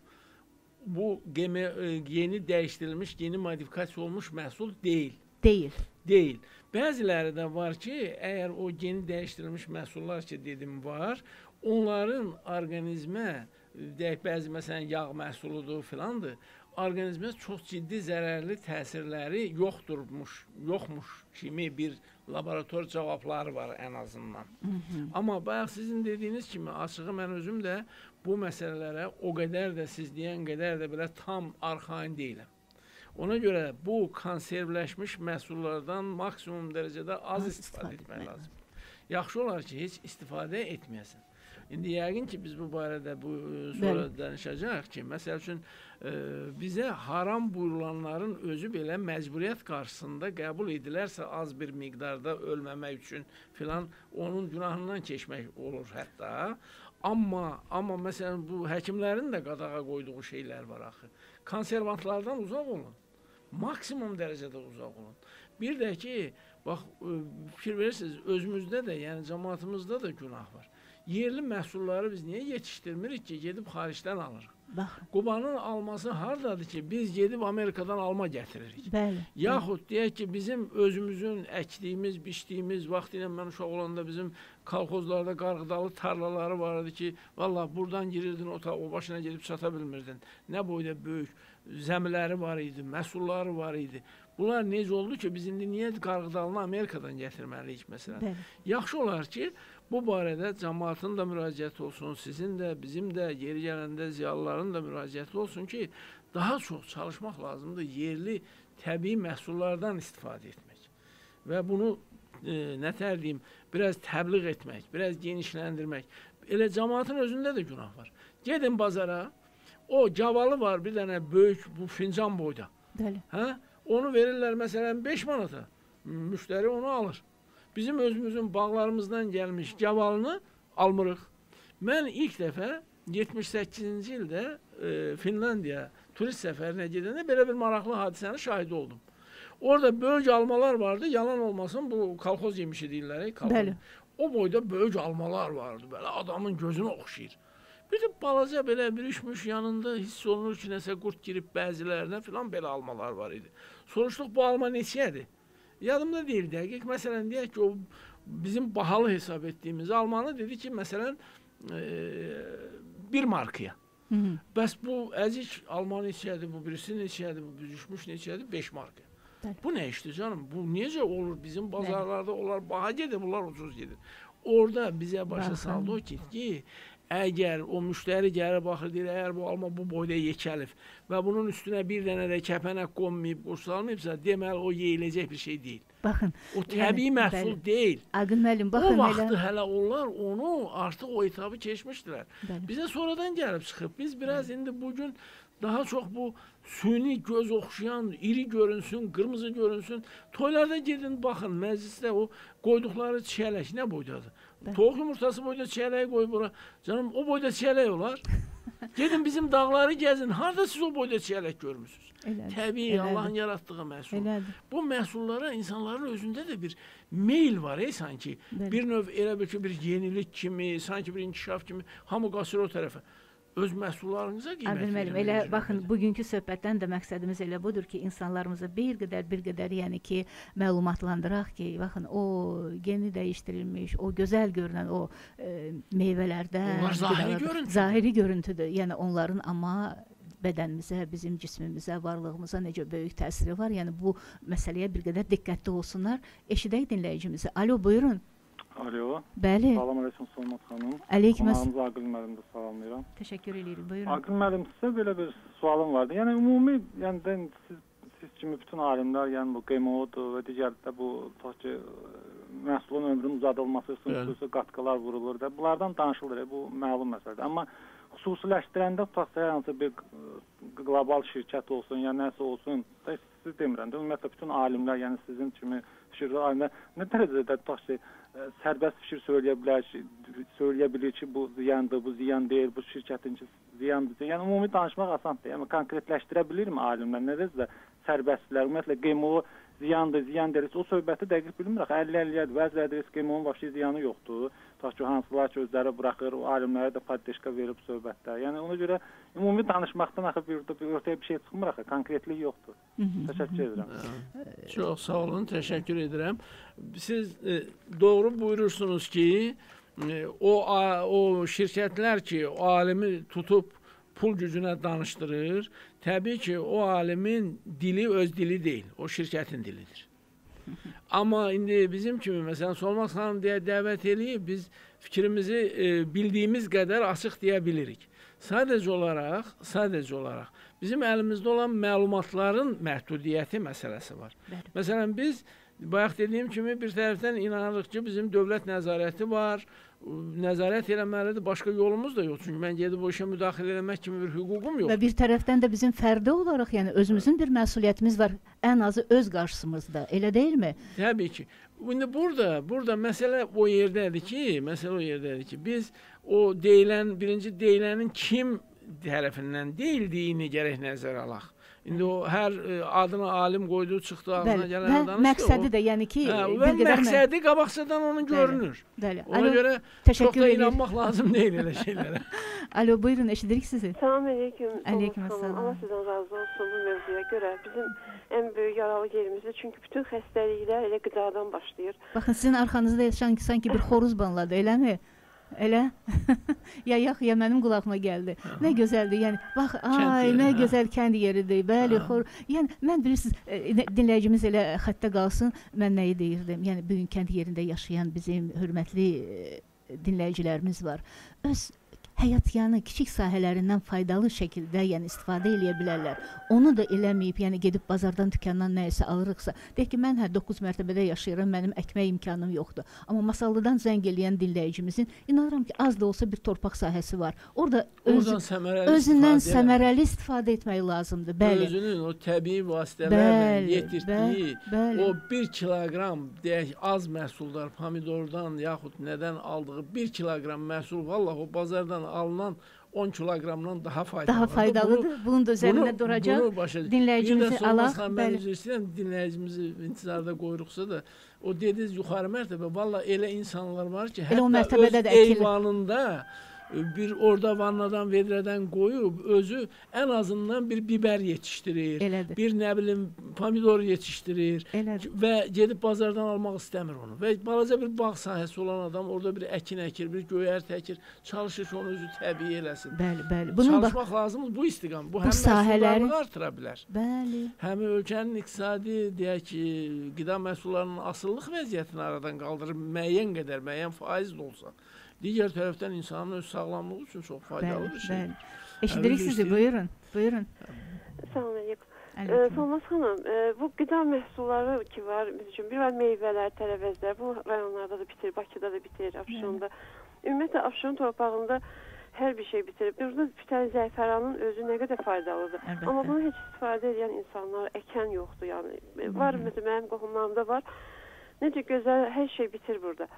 Bu G M O yeni dəyişdirilmiş, yeni modifikasiya olmuş məhsul deyil. Deyil. Deyil. Bəziləri də var ki, əgər o yeni dəyişdirilmiş məhsullar ki, dedim var, onların orqanizmə, deyək bəzi məsələn yağ məhsuludur filandır, orqanizmə çox ciddi zərərli təsirləri yoxdurmuş, yoxmuş kimi bir laborator cavabları var ən azından. Hı -hı. Amma bayaq sizin dediyiniz kimi açığı mən özüm də bu məsələlərə o qədər də siz deyən qədər də belə tam arxain deyiləm. Ona görə bu konservləşmiş məhsullardan maksimum dərəcədə az, az istifadə etmək lazım. Yaxşı olar ki, heç istifadə etməyəsin. İndi yəqin ki, biz bu barədə bu sonra Bəli. danışacağıq ki, məsəl üçün e, bizə haram buyurulanların özü belə məcburiyyət qarşısında qəbul edilərsə az bir miqdarda ölməmək üçün filan onun günahından keçmək olur hətta. Amma amma məsələn bu həkimlərin də qadağa qoyduğu şeylər var axı. Konservantlardan uzaq olun. Maksimum dərəcədə uzaq olun. Bir də ki, bax fikir verirsiniz, özümüzdə də, yəni cəmaatımızda da günah var. Yerli məhsulları biz niyə yetişdirmirik ki, gedib xaricdən alırıq? Baxın. Qubanın alması hardadır ki, biz gedib Amerikadan alma gətiririk? Bəli. Yaxud deyək ki, bizim özümüzün əkdiyimiz, biçdiyimiz, vaxtilə mən uşaq olanda bizim kolxozlarda qarğıdalı tarlaları vardı ki, valla buradan girirdin, o, o başına gedib çata bilmirdin. Nə boyda böyük zəmiləri var idi, məhsulları var idi. Bunlar necə oldu ki, biz indi niyə qarğıdalını Amerikadan gətirməliyik məsələn? Bəli. Yaxşı olar ki, bu barədə cəmaatın da müraciəti olsun, sizin də, bizim də, yeri gələndə ziyalıların da müraciəti olsun ki, daha çox çalışmaq lazımdır yerli, təbii məhsullardan istifadə etmək. Və bunu e, nətər deyim, biraz təbliğ etmək, biraz genişləndirmək. Elə cəmaatın özündə də günah var. Gedin bazara, o cavalı var bir dənə böyük bu fincan boyda. Bəli. Hə? Onu verirlər məsələn beş manata. Müştəri onu alır. Bizim özümüzün bağlarımızdan gəlmiş cavalını almırıq. Mən ilk dəfə yetmiş səkkizinci ildə e, Finlandiya turist səfərinə gedəndə belə bir maraqlı hadisənin şahidi oldum. Orada böyük almalar vardı, yalan olmasın bu kolxoz yemişi deyirlər. Kolxoz. Bəli. O boyda böyük almalar vardı, belə adamın gözünü oxşayır. Bir də balaca belə bir işmiş yanında hiss olunur ki, nəsə qurt girib bəzilərinə filan belə almalar var idi. Soruşduq, bu alma neçəyədir? Yadımda deyil dəqiq. Məsələn, deyək ki, o bizim bahalı hesab etdiyimiz almanı dedi ki, məsələn, e, bir markaya. Hı -hı. Bəs bu əzik alma neçəyədir, bu birisi neçəyədir, bu büzüşmüş neçəyədir? beş markaya. Bəli. Bu nə işdir canım? Bu necə olur? Bizim bazarlarda onlar baha gedir, bunlar ucuz gedir. Orada bizə başa saldı o ki, ki əgər o müştəri gəlir baxır, deyir, əgər bu alma bu boyda yekəlif və bunun üstünə bir dənə də kəpənək qonmayıb, qoşulmayıbsa, deməli o yeyiləcək bir şey deyil. Baxın. O təbii yəni, məhsul bəli. deyil. Aqil müəllim, baxın. O vaxtı elə... hələ onlar onu artıq o etabı keçmişdilər. Bəli. Bizə sonradan gəlib çıxıb. Biz biraz bəli. indi bugün daha çox bu süni göz oxşayan, iri görünsün, qırmızı görünsün. Toylarda gedin, baxın, məclisdə o qoyduqları çiyələk nə boydadır? Toyuq yumurtası boyda çiyələyi qoyub bura. Canım, o boyda çiyələk olar. Gedin bizim dağları gəzin. Harda siz o boyda çiyələk görmüsünüz? Elədir, Təbii elədir. Allahın yaratdığı məhsul. Elədir. Bu məhsullara insanların özündə də bir meyl var, ey sanki. Bəli. Bir növ elə bir ki, bir yenilik kimi, sanki bir inkişaf kimi hamı qaçır o tərəfə. Öz məhsullarınıza qiymət Adil müəllim, elə verməyiniz baxın, lazımdır. bugünkü söhbətdən də məqsədimiz elə budur ki, insanlarımıza bir qədər, bir qədər, yəni ki, məlumatlandıraq ki, baxın, o geni dəyişdirilmiş, o gözəl görünən o e, meyvələrdən, Onlar zahiri qidalardan- görüntüdür. zahiri görüntüdür. Yəni onların amma bədənimizə, bizim cismimizə, varlığımıza necə böyük təsiri var. Yəni bu məsələyə bir qədər diqqətli olsunlar. Eşidək dinləyicimizi. Alo, buyurun. Alo. Bəli. Salam aleyküm Solmaz xanım. Aleyküm Qonağımız Aqil müəllim də salamlayıram. Təşəkkür edirik. Buyurun. Aqil müəllim, sizə belə bir sualım vardı. Yəni ümumi, yəni də siz siz kimi bütün alimlər, yəni bu G M O-dur və digər də bu tutaq ki, məhsulun ömrünün uzadılması üçün Bəli. xüsusi qatqılar vurulur da. Bunlardan danışılır, bu məlum məsələdir. Amma xüsusiləşdirəndə tutaq ki, hansı bir e, qlobal şirkət olsun, ya nəsə olsun, da siz demirəm də, ümumiyyətlə bütün alimlər, yəni sizin kimi fikirli alimlər nə dərəcədə tutaq ki, e, sərbəst fikir söyləyə bilər ki, söyləyə bilir ki, bu ziyandır, bu ziyan deyil, bu şirkətin ki, ziyandır. Yəni ümumi danışmaq asandır. Yəni konkretləşdirə bilirmi alimlər? Nə dərəcədə sərbəstdirlər? Ümumiyyətlə G M O ziyandır, ziyan deyil. O söhbəti dəqiq bilmirəm. əlli əlliyə bəziləri G M O-nun vəbşi ziyanı yoxdur. Tutaq ki, hansılar ki, özləri buraxır, o alimlərə də poddeşka verib söhbətdə. Yəni ona görə ümumi danışmaqdan axı bir, bir ortaya bir şey çıxmır axı, konkretlik yoxdur. Təşəkkür edirəm. Çox sağ olun, təşəkkür edirəm. Siz e, doğru buyurursunuz ki, e, o a, o şirkətlər ki, o alimi tutub pul gücünə danışdırır, təbii ki, o alimin dili öz dili deyil, o şirkətin dilidir. Amma indi bizim kimi, məsələn, Solmaz xanım deyə dəvət eləyib, biz fikrimizi e, bildiyimiz qədər açıq deyə bilirik. Sadəcə olaraq, sadəcə olaraq bizim əlimizdə olan məlumatların məhdudiyyəti məsələsi var. Bəli. Məsələn, biz bayaq dediyim kimi bir tərəfdən inanırıq ki, bizim dövlət nəzarəti var, nəzarət eləməlidir, başqa yolumuz da yox. Çünki mən gedib o işə müdaxilə eləmək kimi bir hüququm yox. Və bir tərəfdən də bizim fərdi olaraq, yəni özümüzün bir məsuliyyətimiz var, ən azı öz qarşısımızda. Elə deyilmi? Təbii ki. İndi burada, burada məsələ o yerdədir ki, məsələ o yerdədir ki, biz o deyilən, birinci deyilənin kim tərəfindən deyildiyini gərək nəzərə alaq. İndi o hər e, adına alim qoyduğu çıxdı, ağzına gələn və danışdı. məqsədi o, də, yəni ki, hə, bir və qədər mən- məqsədi qabaqcadan onun görünür. Bəli. Ona Alo, görə çox təşəkkür da edirik. inanmaq lazım deyil elə şeylərə. Alo, buyurun, eşidirik sizi. Salam aleyküm. Aleyküm Solmaz assalam. xanım. Allah sizdən razı olsun bu mövzuya görə. Bizim ən böyük yaralı yerimizdir. Çünki bütün xəstəliklər elə qidadan başlayır. Baxın, sizin arxanızda yaşayan ki, sanki bir xoruz banladı, eləmi? Elə? ya yax, ya mənim qulağıma gəldi. Nə gözəldir. Yəni bax, ay, yeri, nə hə. gözəl kənd yeridir. Bəli, Hə. xor. Yəni mən bilirsiniz, e, dinləyicimiz elə xəttə qalsın. Mən nəyi deyirdim? Yəni bu gün kənd yerində yaşayan bizim hörmətli e, dinləyicilərimiz var. Öz həyat yanı kiçik sahələrindən faydalı şəkildə, yəni istifadə eləyə bilərlər. Onu da eləməyib, yəni gedib bazardan, dükandan nəyisə alırıqsa, deyək ki, mən hə doqquz mərtəbədə yaşayıram, mənim əkmək imkanım yoxdur. Amma Masallıdan zəng eləyən dinləyicimizin inanıram ki, az da olsa bir torpaq sahəsi var. Orada öz, Oradan səmərəli özündən istifadə səmərəli istifadə etmək lazımdır. Bəli. Özünün o təbii vasitələrlə Bəli, yetirdiyi bəli, bəli. o bir kiloqram deyək az məhsuldar pomidordan yaxud nədən aldığı bir kiloqram məhsul vallahi o bazardan alınan on kiloqramdan daha faydalıdır. Daha faydalıdır. Bunun da üzərində duracaq. Dinləyicimizi alaq. Mən üzr istəyirəm, dinləyicimizi intizarda qoyuruqsa da o dediniz yuxarı mərtəbə valla elə insanlar var ki, Elə o hətta mərtəbədə öz də əkilir. eyvanında bir orada vannadan, vedrədən qoyub özü ən azından bir biber yetişdirir. Elədir. Bir nə bilim pomidor yetişdirir. Elədir. Və gedib bazardan almaq istəmir onu. Və balaca bir bağ sahəsi olan adam orada bir əkin əkir, bir göyər təkir, çalışır ki, onu özü təbii eləsin. Bəli, bəli. Bunun bax, Çalışmaq lazımdır bu istiqam. Bu, bu həm sahələri- məhsuldarlığı artıra bilər. bəli. Həm ölkənin iqtisadi, deyək ki, qida məhsullarının asıllıq vəziyyətini aradan qaldırır, müəyyən qədər, müəyyən faiz də olsa. Digər tərəfdən insanın öz sağlamlığı üçün çox faydalı Bəli, bir şey. bəli. Eşidirik Həmin sizi, bir buyurun. Buyurun. Salam aleyküm. Aleyküm. Ee, Solmaz xanım, e, bu qida məhsulları ki var, biz üçün bir var meyvələr, tərəvəzlər, bu rayonlarda da bitir, Bakıda da bitir, Abşeronda. Ümumiyyətlə Abşeron torpağında hər bir şey bitirir. Burada bitən zəfəranın özü nə qədər faydalıdır. Əlbəttə. Amma bunu heç istifadə edən insanlar, əkən yoxdur yəni. Var, məsələn, mənim qohumlarımda var. Necə gözəl, hər şey bitir burada.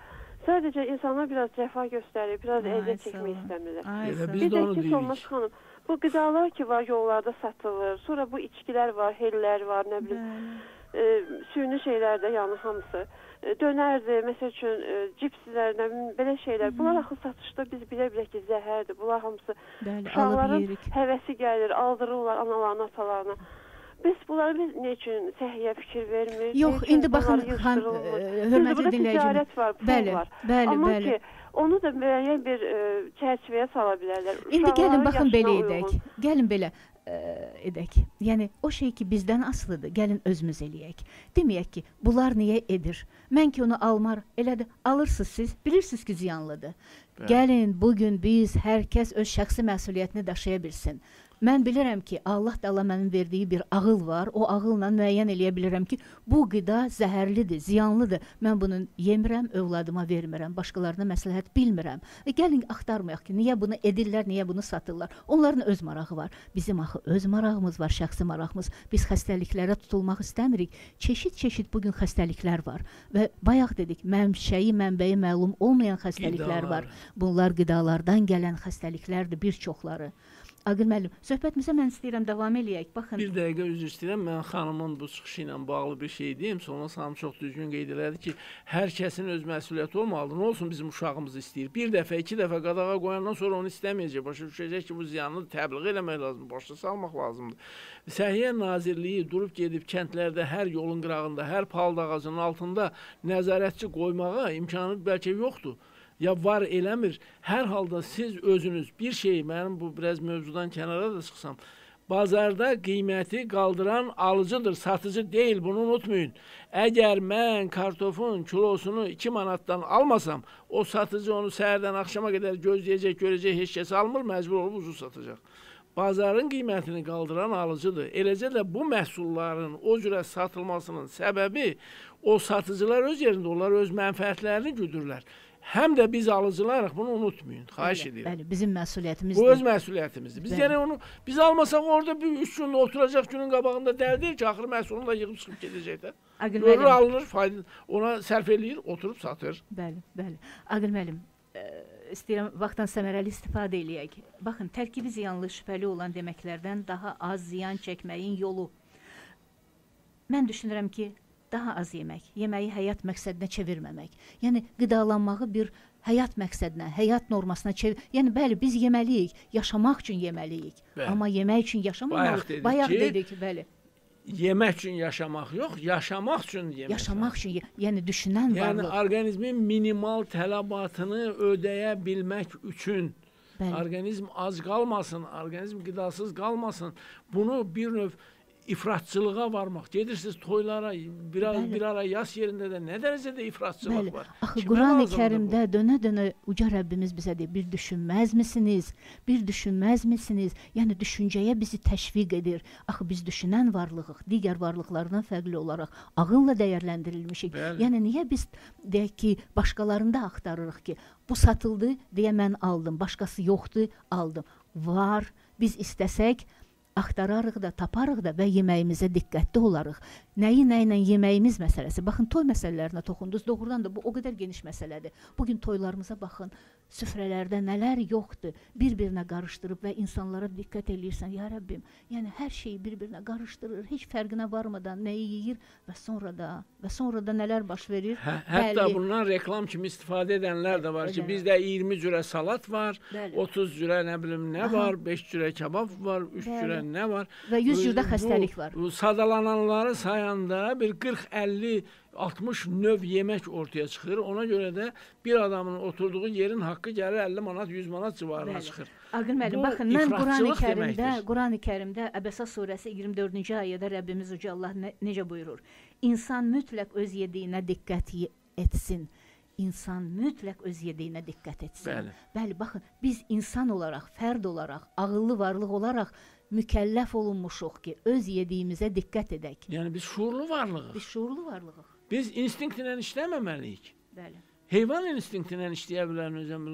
Sadəcə insanlar biraz cəfa göstərir, biraz Ay, əziyyət sağ çəkmək olun. istəmirlər. Ay, Elə sağ biz Bir də də onu ki, deyirik. Solmaz xanım, bu qidalar ki var, yollarda satılır, sonra bu içkilər var, hellər var, nə bilim, e, süni şeylər də, yəni hamısı. E, dönərdir, məsəl üçün, e, cipslər, nə bilim, belə şeylər. Bunlar axı satışda biz bilə-bilə ki, zəhərdir. Bunlar hamısı Bəli, alıb uşaqların yeyirik. həvəsi gəlir, aldırırlar analarına, atalarına. Biz bunlara biz nə üçün səhiyyə fikir vermir? Yox, nə üçün indi baxın, bunları xan- yığışdırılmır? e, Düzdür, hörmətli burada dinləyicimiz. ticarət var, pul Bəli, var. bəli, Amma bəli. ki, onu da müəyyən bir e, çərçivəyə sala bilərlər. İndi gəlin Uşaqların baxın yaşına belə uyğun. edək. Gəlin belə ə, edək. Yəni o şey ki bizdən asılıdır. Gəlin özümüz eləyək. Deməyək ki, bunlar niyə edir? Mən ki onu almar, elədir. Alırsınız siz, bilirsiniz ki ziyanlıdır. Bəli. Gəlin bu gün biz hər kəs öz şəxsi məsuliyyətini daşıya bilsin. Mən bilirəm ki, Allah da Allah mənim verdiyi bir ağıl var. O ağılla müəyyən eləyə bilirəm ki, bu qida zəhərlidir, ziyanlıdır. Mən bunu yemirəm, övladıma vermirəm, başqalarına məsləhət bilmirəm. E, gəlin axtarmayaq ki, niyə bunu edirlər, niyə bunu satırlar. Onların öz marağı var. Bizim axı öz marağımız var, şəxsi marağımız. Biz xəstəliklərə tutulmaq istəmirik. Çeşid-çeşid bugün xəstəliklər var. Və bayaq dedik, mənşəyi, mənbəyi məlum olmayan xəstəliklər var. Bunlar qidalardan gələn xəstəliklərdir, bir çoxları. Aqil müəllim, söhbətimizə mən istəyirəm davam eləyək. Baxın. Bir dəqiqə üzr istəyirəm. Mən xanımın bu çıxışı ilə bağlı bir şey deyim. Sonra xanım çox düzgün qeyd elədi ki, hər kəsin öz məsuliyyəti olmalıdır. Nə olsun bizim uşağımız istəyir. Bir dəfə, iki dəfə qadağa qoyandan sonra onu istəməyəcək. Başa düşəcək ki, bu ziyanını təbliğ eləmək lazımdır, başa salmaq lazımdır. Səhiyyə Nazirliyi durub gedib kəndlərdə hər yolun qırağında, hər palıd ağacının altında nəzarətçi qoymağa imkanı bəlkə yoxdur. Ya var eləmir. Hər halda siz özünüz bir şey, mənim bu biraz mövzudan kənara da çıxsam, bazarda qiyməti qaldıran alıcıdır, satıcı deyil, bunu unutmayın. Əgər mən kartofun kilosunu iki manatdan almasam, o satıcı onu səhərdən axşama qədər gözləyəcək, görəcək, heç kəs almır, məcbur olub ucuz satacaq. Bazarın qiymətini qaldıran alıcıdır. Eləcə də bu məhsulların o cürə satılmasının səbəbi o satıcılar öz yerində, onlar öz mənfəətlərini güdürlər. Həm də biz alıcılarıq, bunu unutmayın. Xahiş Bəli, edirəm. bəli, bizim məsuliyyətimizdir. Bu öz məsuliyyətimizdir. Biz Bəli. yəni onu biz almasaq orada bir üç gün oturacaq, günün qabağında dəl deyil ki, axırı məhsulunu da yığıb çıxıb gedəcək də. Aqil Görür, müəllim. alınır, fayda, ona sərf eləyir, oturub satır. Bəli, bəli. Aqil müəllim, ə, istəyirəm vaxtdan səmərəli istifadə eləyək. Baxın, tərkibi ziyanlı, şübhəli olan deməklərdən daha az ziyan çəkməyin yolu. Mən düşünürəm ki, daha az yemək, yeməyi həyat məqsədinə çevirməmək. Yəni qidalanmağı bir həyat məqsədinə, həyat normasına çevir. Yəni bəli, biz yeməliyik, yaşamaq üçün yeməliyik. Bəli. Amma yemək üçün yaşamamalıyıq. Bayaq dedik Bayaq ki, dedik, bəli. Yemək üçün yaşamaq yox, yaşamaq üçün yemək. Yaşamaq üçün, ye- yəni düşünən Yəni varlıq. orqanizmin minimal tələbatını ödəyə bilmək üçün Bəli. orqanizm ac qalmasın, orqanizm qidasız qalmasın. Bunu bir növ ifratçılığa varmaq. Gedirsiniz toylara, bir, Bəli. bir ara yas yerində də nə dərəcədə ifratçılıq Bəli. var. Axı Kimə Quran-ı lazımdır bu? Kərimdə dönə-dönə uca Rəbbimiz bizə deyir, bir düşünməz misiniz? Bir düşünməz misiniz? Yəni düşüncəyə bizi təşviq edir. Axı biz düşünən varlığıq, digər varlıqlardan fərqli olaraq ağılla dəyərləndirilmişik. Bəli. Yəni niyə biz deyək ki, başqalarında axtarırıq ki, bu satıldı deyə mən aldım, başqası yoxdur, aldım. Var, biz istəsək axtararıq da, taparıq da və yeməyimizə diqqətli olarıq. Nəyi nə ilə yeməyimiz məsələsi. Baxın, toy məsələlərinə toxundunuz. Doğrudan da bu o qədər geniş məsələdir. Bugün toylarımıza baxın, süfrələrdə nələr yoxdur. Bir-birinə qarışdırıb və insanlara diqqət eləyirsən. Ya Rəbbim, yəni hər şeyi bir-birinə qarışdırır, heç fərqinə varmadan nəyi yeyir və sonra da və sonra da nələr baş verir. Hə, hətta Bəli. bundan reklam kimi istifadə edənlər də var ki, Edənlər. bizdə iyirmi cürə salat var, Bəli. otuz cürə nə bilim nə Aha. var, beş cürə kebab var, üç Bəli. cürə nə var. Və yüz cürdə Bu- xəstəlik var. Bu sadalananları sayanda bir qırx əlli altmış növ yemək ortaya çıxır. Ona görə də bir adamın oturduğu yerin haqqı gəlir əlli manat, yüz manat civarına Bəli. çıxır. Aqil müəllim, Bu baxın, mən Qurani ifratçılıq Kərimdə, deməkdir. Qurani Kərimdə Əbəsə surəsi iyirmi dördüncü ayədə Rəbbimiz Uca Allah nə, necə buyurur? İnsan mütləq öz yediyinə diqqət ye- etsin. İnsan mütləq öz yediyinə diqqət etsin. Bəli. Bəli, baxın, biz insan olaraq, fərd olaraq, ağıllı varlıq olaraq mükəlləf olunmuşuq ki, öz yediyimizə diqqət edək. Yəni biz şuurlu varlığıq. Biz şuurlu varlığıq. Biz instinktlə işləməməliyik. Bəli. Heyvan instinktinə işləyə bilər Nəcəmullah.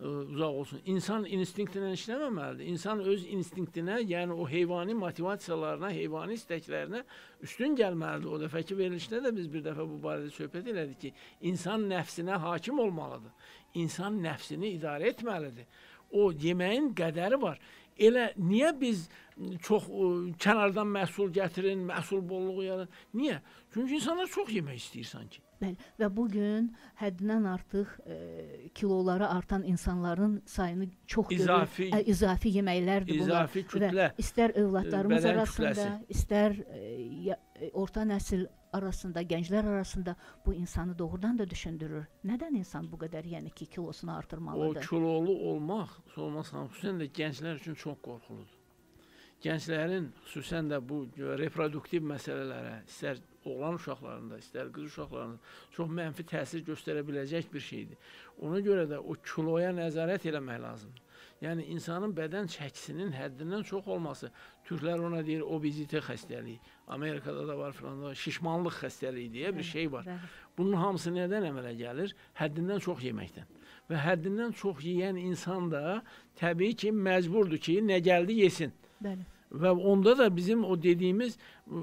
uzaq olsun. İnsan instinktinə işləməməlidir. İnsan öz instinktinə, yəni o heyvani motivasiyalarına, heyvani istəklərinə üstün gəlməlidir. O dəfəki verilişdə də biz bir dəfə bu barədə söhbət elədik ki, insan nəfsinə hakim olmalıdır. İnsan nəfsini idarə etməlidir. O yeməyin qədəri var. Elə niyə biz çox ə, kənardan məhsul gətirin, məhsul bolluğu yaradın? Niyə? Çünki insanlar çox yemək istəyir sanki. Bəli. Və bu gün həddindən artıq e, kiloları artan insanların sayını çox İzafi, görür. E, izafi yeməklərdir bunlar. İzafi kütlə. Və istər övladlarımız bədən arasında, kütləsi. istər e, ya, e, orta nəsil arasında, gənclər arasında bu insanı doğrudan da düşündürür. Nədən insan bu qədər, yəni ki, kilosunu O artırmalıdır? kilolu olmaq, olmazsa xüsusən də gənclər üçün çox qorxuludur. Gənclərin xüsusən də bu reproduktiv məsələlərə, istər oğlan uşaqlarında, istər qız uşaqlarında çox mənfi təsir göstərə biləcək bir şeydir. Ona görə də o kiloya nəzarət eləmək lazımdır. Yəni insanın bədən çəkisinin həddindən çox olması, türklər ona deyir obezite xəstəliyi, Amerikada da var filan da şişmanlıq xəstəliyi deyə bir şey var. Bunun hamısı nədən əmələ gəlir? Həddindən çox yeməkdən. Və həddindən çox yeyən insan da təbii ki, məcburdur ki, nə gəldi yesin. Bəli. Və onda da bizim o dediyimiz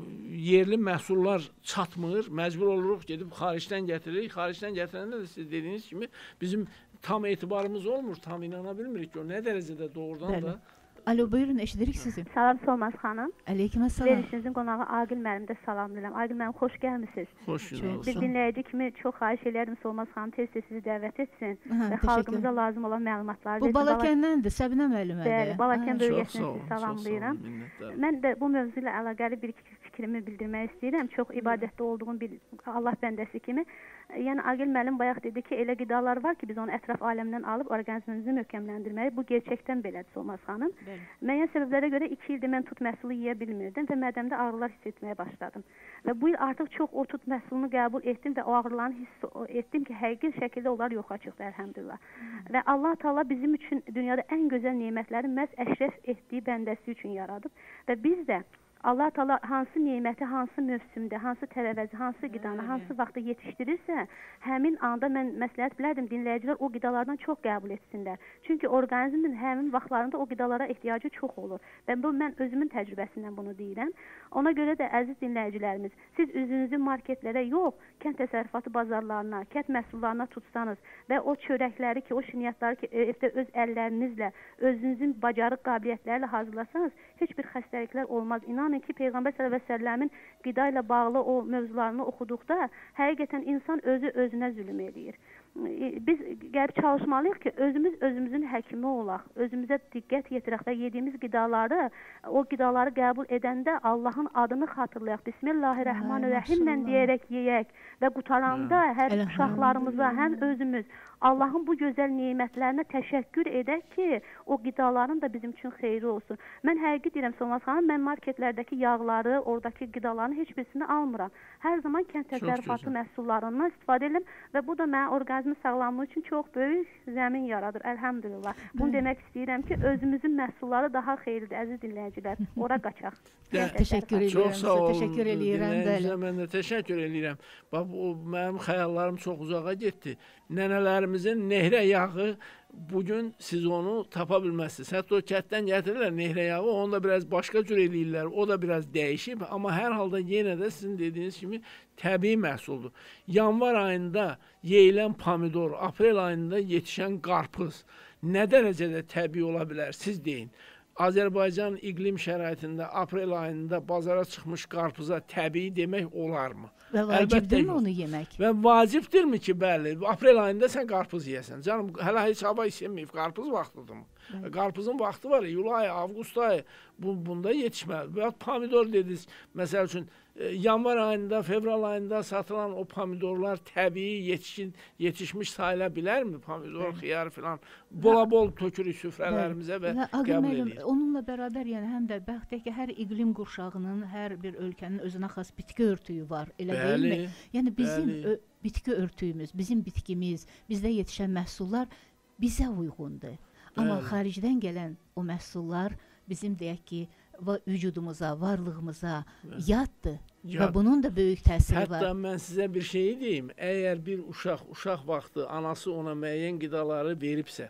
yerli məhsullar çatmır, məcbur oluruq gedib xaricdən gətiririk. Xaricdən gətirəndə də siz dediyiniz kimi bizim tam etibarımız olmur, tam inana bilmirik ki, o nə dərəcədə doğrudan Bəli. da. Alo, buyurun, eşidirik sizi. Salam Solmaz xanım. Əleyküm əssalam. Verilişinizin qonağı Agil müəllim də salamlayıram. Agil müəllim, xoş gəlmisiniz. Xoş Çox günler Bir olsun. dinləyici kimi çox xahiş edirəm Solmaz xanım tez-tez sizi dəvət etsin Hə, və təşəkkür. xalqımıza lazım olan məlumatları Bu versin. Bala- Balakəndəndir, Səbinə müəllimədir. Bəli, Balakən Hə, Çox bölgəsini sağ olun, sizi çox sağ salamlayıram. olun, minnətdarım. Mən də bu mövzu ilə əlaqəli bir iki fikrimi bildirmək istəyirəm. Çox ibadətdə olduğum bir Allah bəndəsi kimi. Yəni Agil müəllim bayaq dedi ki, elə qidalar var ki, biz onu ətraf aləmdən alıb orqanizmimizi möhkəmləndirməliyik. Bu gerçəkdən belədir Solmaz xanım. Bəli. Müəyyən səbəblərə görə iki ildir mən tut məhsulu yeyə bilmirdim və mədəmdə ağrılar hiss etməyə başladım. Və bu il artıq çox o tut məhsulunu qəbul etdim və o ağrılarını hiss etdim ki, həqiqi şəkildə onlar yoxa çıxdı, əlhəmdülillah. Hmm. Və Allah Taala bizim üçün dünyada ən gözəl nemətləri məhz əşrəf etdiyi bəndəsi üçün yaradıb və biz də Allah Taala hansı neməti, hansı mövsümdə, hansı tərəvəzi, hansı qidanı, hansı vaxtda yetişdirirsə, həmin anda mən məsləhət bilərdim dinləyicilər o qidalardan çox qəbul etsinlər. Çünki orqanizmin həmin vaxtlarında o qidalara ehtiyacı çox olur. Və bu mən özümün təcrübəsindən bunu deyirəm. Ona görə də əziz dinləyicilərimiz, siz üzünüzü marketlərə yox, kənd təsərrüfatı bazarlarına, kənd məhsullarına tutsanız və o çörəkləri ki, o şirniyyatları ki, evdə öz əllərinizlə, özünüzün bacarıq qabiliyyətlərlə hazırlasanız, heç bir xəstəliklər olmaz. İnan ki, Peyğəmbər sallallahu əleyhi və səlləmin qida ilə bağlı o mövzularını oxuduqda həqiqətən insan özü özünə zülm eləyir. Biz gəlib çalışmalıyıq ki, özümüz özümüzün həkimi olaq, özümüzə diqqət yetirək və yediyimiz qidaları, o qidaları qəbul edəndə Allahın adını xatırlayaq. Bismillahirrahmanirrahimlə deyərək yeyək və qutaranda hər uşaqlarımıza, həm özümüz Allahın bu gözəl nemətlərinə təşəkkür edək ki, o qidaların da bizim üçün xeyri olsun. Mən həqiqi deyirəm Solmaz xanım, mən marketlərdəki yağları, oradakı qidaların heç birisini almıram. Hər zaman kənd təsərrüfatı məhsullarından istifadə edirəm və bu da mənim orqanizmin sağlamlığı üçün çox böyük zəmin yaradır, əlhəmdülillah. Bunu demək istəyirəm ki, özümüzün məhsulları daha xeyirlidir, əziz dinləyicilər. Ora qaçaq. Təşəkkür edirəm. Çox sağ olun. Təşəkkür edirəm. Dinləyicilər, mən də təşəkkür edirəm. Bax, o mənim xəyallarım çox uzağa getdi. Nənələrimizin nehrə yağı bugün siz onu tapa bilməzsiniz. Hətta o kətdən gətirirlər nehrə yağı, onu da biraz başqa cür eləyirlər. O da biraz dəyişib, amma hər halda yenə də sizin dediyiniz kimi təbii məhsuldur. Yanvar ayında yeyilən pomidor, aprel ayında yetişən qarpız nə dərəcədə təbii ola bilər? Siz deyin. Azərbaycan iqlim şəraitində aprel ayında bazara çıxmış qarpıza təbii demək olarmı? Və vacibdirmi onu yemək? Və vacibdirmi ki, bəli, aprel ayında sən qarpız yeyəsən. Canım, hələ heç hava isinməyib, qarpız vaxtıdırmı? Qarpızın vaxtı var, iyul ayı, avqust ayı, bu, bunda yetişməli. Və pomidor dediniz, məsəl üçün, yanvar ayında, fevral ayında satılan o pomidorlar təbii yetişin, yetişmiş sayıla bilərmi? Pomidor, xiyar filan, bola-bol tökürük süfrələrimizə və qəbul edirik. Onunla bərabər, yəni həm də bəxtək ki, hər iqlim qurşağının, hər bir ölkənin özünə xas bitki örtüyü var, elə bəli, deyilmi? Yəni bizim bəli. bitki örtüyümüz, bizim bitkimiz, bizdə yetişən məhsullar bizə uyğundur. Amma Bəli. xaricdən gələn o məhsullar bizim deyək ki, vücudumuza, varlığımıza yaddır Yad. və bunun da böyük təsiri Hətta var. Hətta mən sizə bir şey deyim, əgər bir uşaq, uşaq vaxtı anası ona müəyyən qidaları veribsə,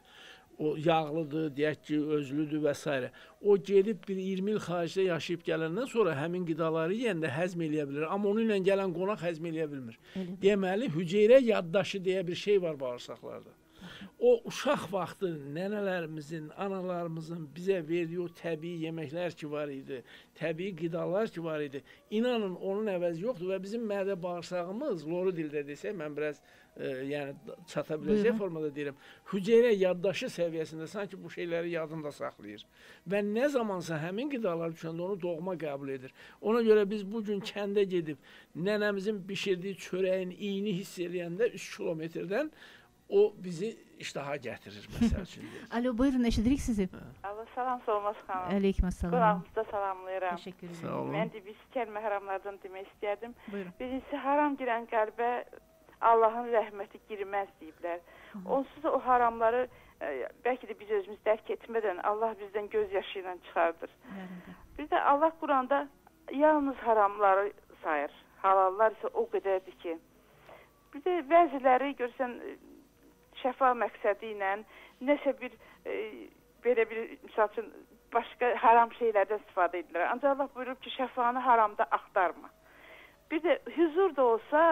o yağlıdır, deyək ki, özlüdür və s. O gedib bir iyirmi il xaricdə yaşayıb gələndən sonra həmin qidaları yeyəndə həzm eləyə bilir. Amma onun ilə gələn qonaq həzm eləyə bilmir. Deməli, hüceyrə yaddaşı deyə bir şey var bağırsaqlarda. O uşaq vaxtı nənələrimizin, analarımızın bizə verdiyi o təbii yeməklər ki var idi, təbii qidalar ki var idi, inanın onun əvəzi yoxdur və bizim mədə bağırsağımız, loru dildə desək, mən biraz e, yəni çata biləcək formada deyirəm, hüceyrə yaddaşı səviyyəsində sanki bu şeyləri yadında saxlayır və nə zamansa həmin qidalar düşəndə onu doğma qəbul edir. Ona görə biz bugün kəndə gedib nənəmizin bişirdiyi çörəyin iyini hiss eləyəndə üç kilometrdən o bizi iştaha gətirir, məsəl üçün. Alo, buyurun, eşidirik sizi. Alo, salam Solmaz xanım. Əleyküm əssalam. Qulağınızda salamlayıram. Teşekkür ederim. Sağ olun. Mən də bir kəlmə haramlardan demək istəyərdim. Buyurun. Birincisi, haram girən qəlbə Allahın rəhməti girməz deyiblər. Onsuz da o haramları e, bəlkə də biz özümüz dərk etmədən Allah bizdən göz yaşı ilə çıxardır. Bir də Allah Quranda yalnız haramları sayır. Halallar isə o qədərdir ki. Bir də bəziləri görsən şəfa məqsədi ilə nəsə bir e, belə bir misal üçün başqa haram şeylərdən istifadə edirlər. Ancaq Allah buyurub ki, şəfanı haramda axtarma. Bir də huzur da olsa,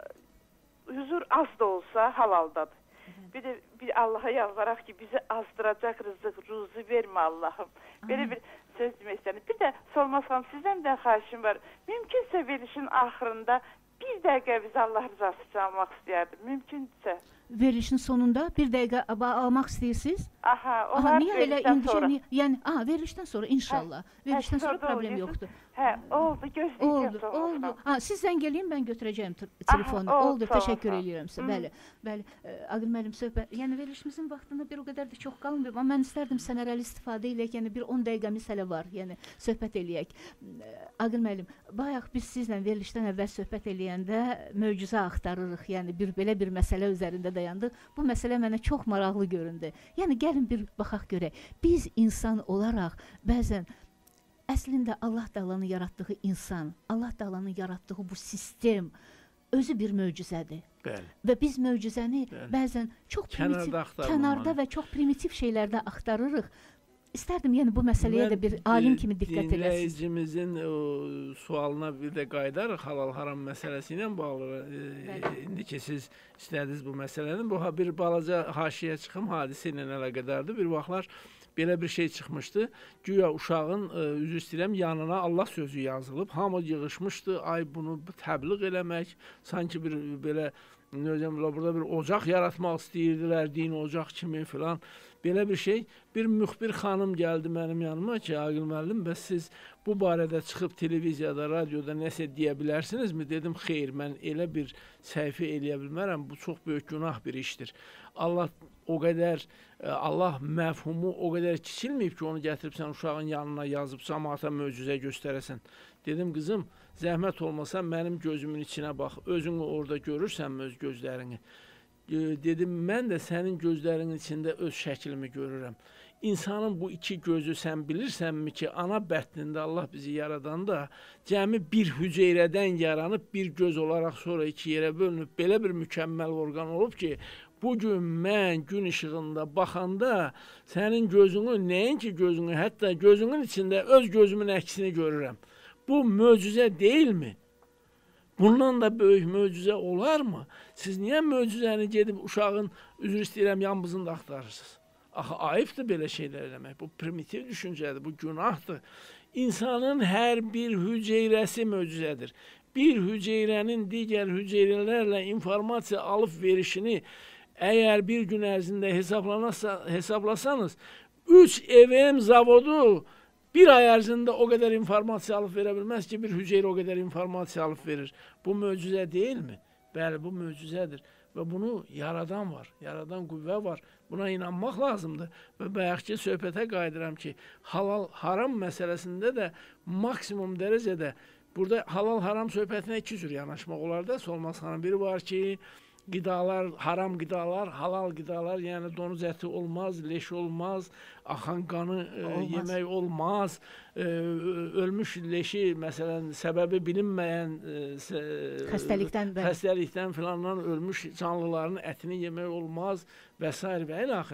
huzur az da olsa halaldadır. Bir də bir Allaha yalvaraq ki, bizi azdıracaq rızıq, ruzi vermə Allahım. Belə bir söz demək istəyirəm. Bir də Solmaz xanım, sizdən də xahişim var. Mümkünsə verilişin axırında bir dəqiqə biz Allah rızası üçün almaq istəyərdim. Mümkünsə. Verilişin sonunda bir dəqiqə almaq istəyirsiniz? Aha, o Aha, var niyə elə verilişdən indicə, sonra. niyə, yəni, aha, verilişdən sonra inşallah. Hə, Verilişdən hə, sonra sonra problem oluyor. yoxdur. Hə, oldu, gözləyəcəm. Oldu, oldu. Ha, siz zəng eləyin, mən götürəcəyim telefonu. Aha, oldu, oldu, tamam, təşəkkür tamam. edirəm sizə. Hı. Bəli, bəli. E, Aqil müəllim söhbət, yəni verilişimizin vaxtında bir o qədər də çox qalmır, amma mən istərdim sənərəli istifadə eləyək, yəni bir on dəqiqəmiz hələ var, yəni söhbət eləyək. E, Aqil müəllim, bayaq biz sizlə verilişdən əvvəl söhbət eləyəndə möcüzə axtarırıq, yəni bir belə bir məsələ üzərində dayandıq. Bu məsələ mənə çox maraqlı göründü. Yəni gəlin bir baxaq görək. Biz insan olaraq bəzən əslində Allah Taala'nın yaratdığı insan, Allah Taala'nın yaratdığı bu sistem özü bir möcüzədir. Bəli. Və biz möcüzəni Bəli. bəzən çox Kənarda primitiv, axtarmamalıyıq. kənarda və çox primitiv şeylərdə axtarırıq. İstərdim yəni bu məsələyə də bir alim kimi diqqət edəsiniz. Dinləyicimizin o sualına bir də qayıdarıq halal haram məsələsi ilə bağlı. E, indi ki siz istədiniz bu məsələnin, bu bir balaca haşiyə çıxım hadisə ilə əlaqədardır. Bir vaxtlar belə bir şey çıxmışdı. Güya uşağın e, üzr istəyirəm yanına Allah sözü yazılıb. Hamı yığışmışdı. Ay bunu təbliğ eləmək, sanki bir belə növcəmlər burada bir ocaq yaratmaq istəyirdilər, din ocaq kimi filan. Belə bir şey. Bir müxbir xanım gəldi mənim yanıma ki, Aqil müəllim, bəs siz bu barədə çıxıb televiziyada, radioda nəsə deyə bilərsinizmi? Dedim, xeyr, mən elə bir səhifə eləyə bilmərəm. Bu çox böyük günah bir işdir. Allah o qədər, Allah məfhumu o qədər kiçilməyib ki, onu gətirib sən uşağın yanına yazıb, cəmaata möcüzə göstərəsən. Dedim, qızım, zəhmət olmasa mənim gözümün içinə bax, özünü orada görürsənmi öz gözlərini? Dedim, mən də sənin gözlərinin içində öz şəklimi görürəm. İnsanın bu iki gözü sən bilirsənmi ki, ana bətnində Allah bizi yaradanda cəmi bir hüceyrədən yaranıb bir göz olaraq sonra iki yerə bölünüb belə bir mükəmməl orqan olub ki, bugün mən gün işığında baxanda sənin gözünü, nəinki gözünü, hətta gözünün içində öz gözümün əksini görürəm. Bu möcüzə deyilmi? Bundan da böyük möcüzə olarmı? Siz niyə möcüzəni gedib uşağın, üzr istəyirəm, yanbızında axtarırsınız? Axı, ayıbdır belə şeylər eləmək. Bu primitiv düşüncədir, bu günahdır. İnsanın hər bir hüceyrəsi möcüzədir. Bir hüceyrənin digər hüceyrələrlə informasiya alıb verişini əgər bir gün ərzində hesablasanız, üç E V M zavodu bir ay ərzində o qədər informasiya alıb verə bilməz ki, bir hüceyrə o qədər informasiya alıb verir. Bu möcüzə deyilmi? Bəli, bu möcüzədir. Və bunu yaradan var, yaradan qüvvə var. Buna inanmaq lazımdır. Və bayaqki söhbətə qayıdıram ki, halal haram məsələsində də maksimum dərəcədə burada halal haram söhbətinə iki cür yanaşmaq olar da. Solmaz xanım, biri var ki, qidalar, haram qidalar, halal qidalar, yəni donuz əti olmaz, leş olmaz, axan qanı e, yemək olmaz, e, ölmüş leşi, məsələn, səbəbi bilinməyən e, xəstəlikdən, xəstəlikdən filandan ölmüş canlıların ətini yemək olmaz və s. və ilə axır.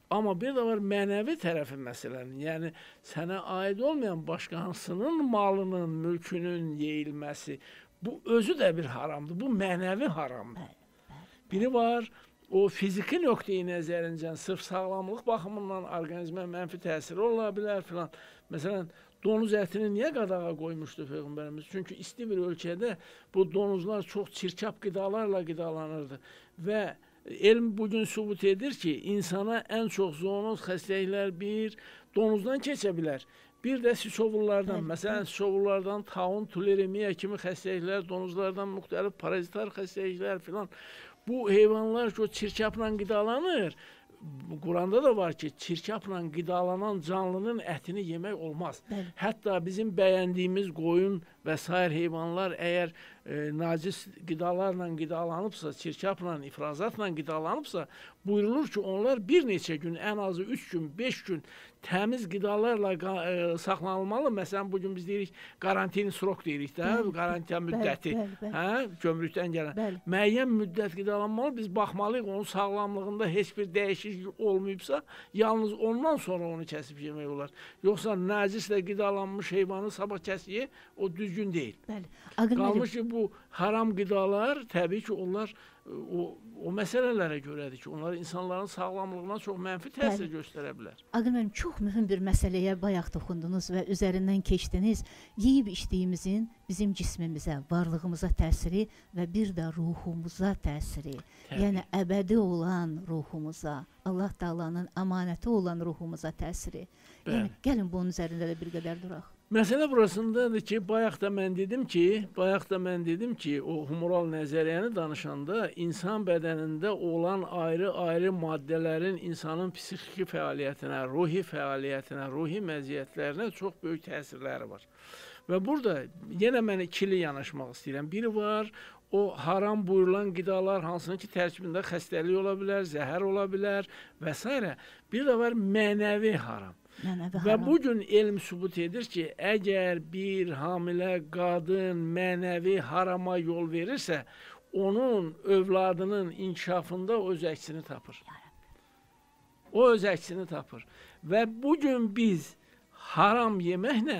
Amma bir də var mənəvi tərəfi məsələnin. Yəni sənə aid olmayan başqasının malının, mülkünün yeyilməsi, bu özü də bir haramdır. Bu mənəvi haramdır. Biri var, o fiziki nöqteyi nəzərincən sırf sağlamlıq baxımından orqanizmə mənfi təsiri ola bilər filan. Məsələn, donuz ətini niyə qadağa qoymuşdu Peyğəmbərimiz? Çünki isti bir ölkədə bu donuzlar çox çirkab qidalarla qidalanırdı və elm bugün sübut edir ki, insana ən çox zoonoz xəstəliklər bir donuzdan keçə bilər. Bir də sisovullardan, evet, məsələn, sisovullardan taun, tuleremiya kimi xəstəliklər, donuzlardan müxtəlif parazitar xəstəliklər filan. Bu heyvanlar ki, o çirkabla qidalanır. Quranda da var ki, çirkabla qidalanan canlının ətini yemək olmaz. Bəli. Hətta bizim bəyəndiyimiz qoyun və sair heyvanlar əgər e, nacis qidalarla qidalanıbsa, çirkabla, ifrazatla qidalanıbsa, buyurulur ki, onlar bir neçə gün, ən azı üç gün, beş gün təmiz qidalarla e, saxlanılmalı. Məsələn, bugün biz deyirik, karantin srok deyirik də, karantin müddəti, bəli, bəli, bəli. Hə, gömrükdən gələn. Bəli. Müəyyən müddət qidalanmalı, biz baxmalıyıq, onun sağlamlığında heç bir dəyişiklik olmayıbsa, yalnız ondan sonra onu kəsib yemək olar. Yoxsa nəcislə qidalanmış heyvanı sabah kəsiyi, o düzgün deyil. Bəli. Qalmış ki, bu haram qidalar, təbii ki, onlar o, o məsələlərə görədir ki, onlar insanların sağlamlığına çox mənfi təsir göstərə bilər. Aqil müəllim, çox mühüm bir məsələyə bayaq toxundunuz və üzərindən keçdiniz. Yeyib içdiyimizin bizim cismimizə, varlığımıza təsiri və bir də ruhumuza təsiri. Təbii. Yəni əbədi olan ruhumuza, Allah Taalanın əmanəti olan ruhumuza təsiri. Bəli. Yəni gəlin bunun üzərində də bir qədər duraq. Məsələ burasındadır ki, bayaq da mən dedim ki, bayaq da mən dedim ki, o humoral nəzəriyyəni danışanda insan bədənində olan ayrı-ayrı maddələrin insanın psixiki fəaliyyətinə, ruhi fəaliyyətinə, ruhi məziyyətlərinə çox böyük təsirləri var. Və burada yenə mən ikili yanaşmaq istəyirəm. Biri var, o haram buyurulan qidalar hansının ki, tərkibində xəstəlik ola bilər, zəhər ola bilər və s. Bir də var mənəvi haram. Mənəvi və haram. Bugün elm sübut edir ki, əgər bir hamilə qadın mənəvi harama yol verirsə, onun övladının inkişafında öz əksini tapır. O öz əksini tapır. Və bugün biz haram yeməklə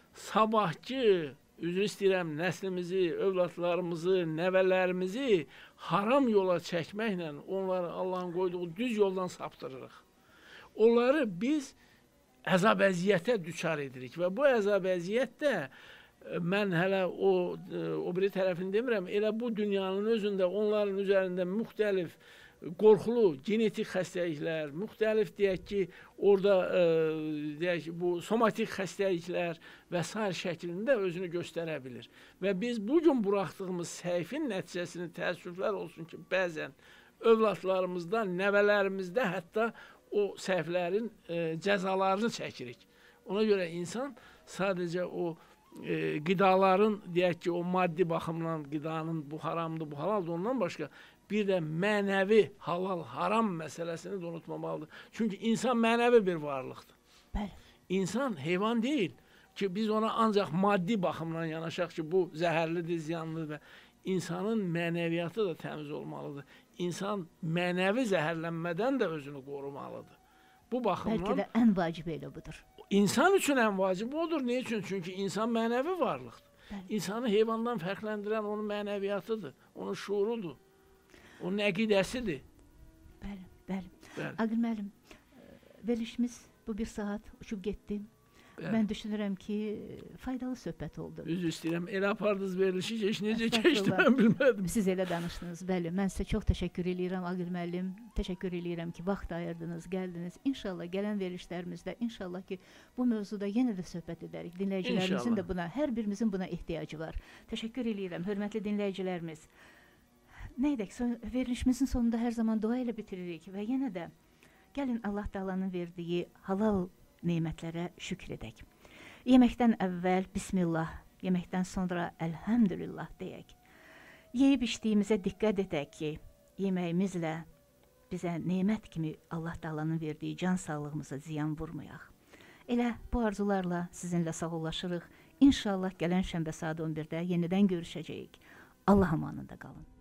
sabahki, üzr istəyirəm, nəslimizi, övladlarımızı, nəvələrimizi haram yola çəkməklə onları Allahın qoyduğu düz yoldan saptırırıq. Onları biz əzab əziyyətə düçar edirik və bu əzab əziyyət də mən hələ o, o biri tərəfini demirəm, elə bu dünyanın özündə onların üzərində müxtəlif qorxulu genetik xəstəliklər, müxtəlif deyək ki, orada e, deyək ki, bu somatik xəstəliklər və sair şəklində özünü göstərə bilir. Və biz bugün buraxdığımız səhifin nəticəsini təəssüflər olsun ki, bəzən övladlarımızdan, nəvələrimizdə hətta o səhvlərin e, cəzalarını çəkirik. Ona görə insan sadəcə o e, qidaların, deyək ki, o maddi baxımdan qidanın bu haramdır, bu halaldır, ondan başqa bir də mənəvi halal, haram məsələsini də unutmamalıdır. Çünki insan mənəvi bir varlıqdır. Bəli. İnsan heyvan deyil ki, biz ona ancaq maddi baxımdan yanaşaq ki, bu zəhərlidir, ziyanlıdır və insanın mənəviyyatı da təmiz olmalıdır. İnsan mənəvi zəhərlənmədən də özünü qorumalıdır. Bu baxımdan... Bəlkə də ən vacib elə budur. İnsan üçün ən vacib odur. Ne üçün? Çünki insan mənəvi varlıqdır. Bəli. İnsanı heyvandan fərqləndirən onun mənəviyyatıdır, onun şuurudur, onun əqidəsidir. Bəli, bəli. bəli. Aqil müəllim, verilişimiz bu bir saat uçub getdi. Bəli. Mən düşünürəm ki, faydalı söhbət oldu. Üzr istəyirəm, elə apardınız verilişi ki, necə keçdi, mən bilmədim. Siz elə danışdınız, bəli. Mən sizə çox təşəkkür edirəm, Aqil müəllim. Təşəkkür edirəm ki, vaxt ayırdınız, gəldiniz. İnşallah gələn verilişlərimizdə, inşallah ki, bu mövzuda yenə də söhbət edərik. Dinləyicilərimizin də buna, hər birimizin buna ehtiyacı var. Təşəkkür edirəm, hörmətli dinləyicilərimiz. Nə edək, son, verilişimizin sonunda hər zaman dua ilə bitiririk və yenə də gəlin Allah Taalanın verdiyi halal nemətlərə şükr edək. Yeməkdən əvvəl Bismillah, yeməkdən sonra Əlhəmdülillah deyək. Yeyib içdiyimizə diqqət edək ki, yeməyimizlə bizə nemət kimi Allah Taalanın verdiyi can sağlığımıza ziyan vurmayaq. Elə bu arzularla sizinlə sağollaşırıq. İnşallah gələn şənbə saat on birdə yenidən görüşəcəyik. Allah amanında qalın.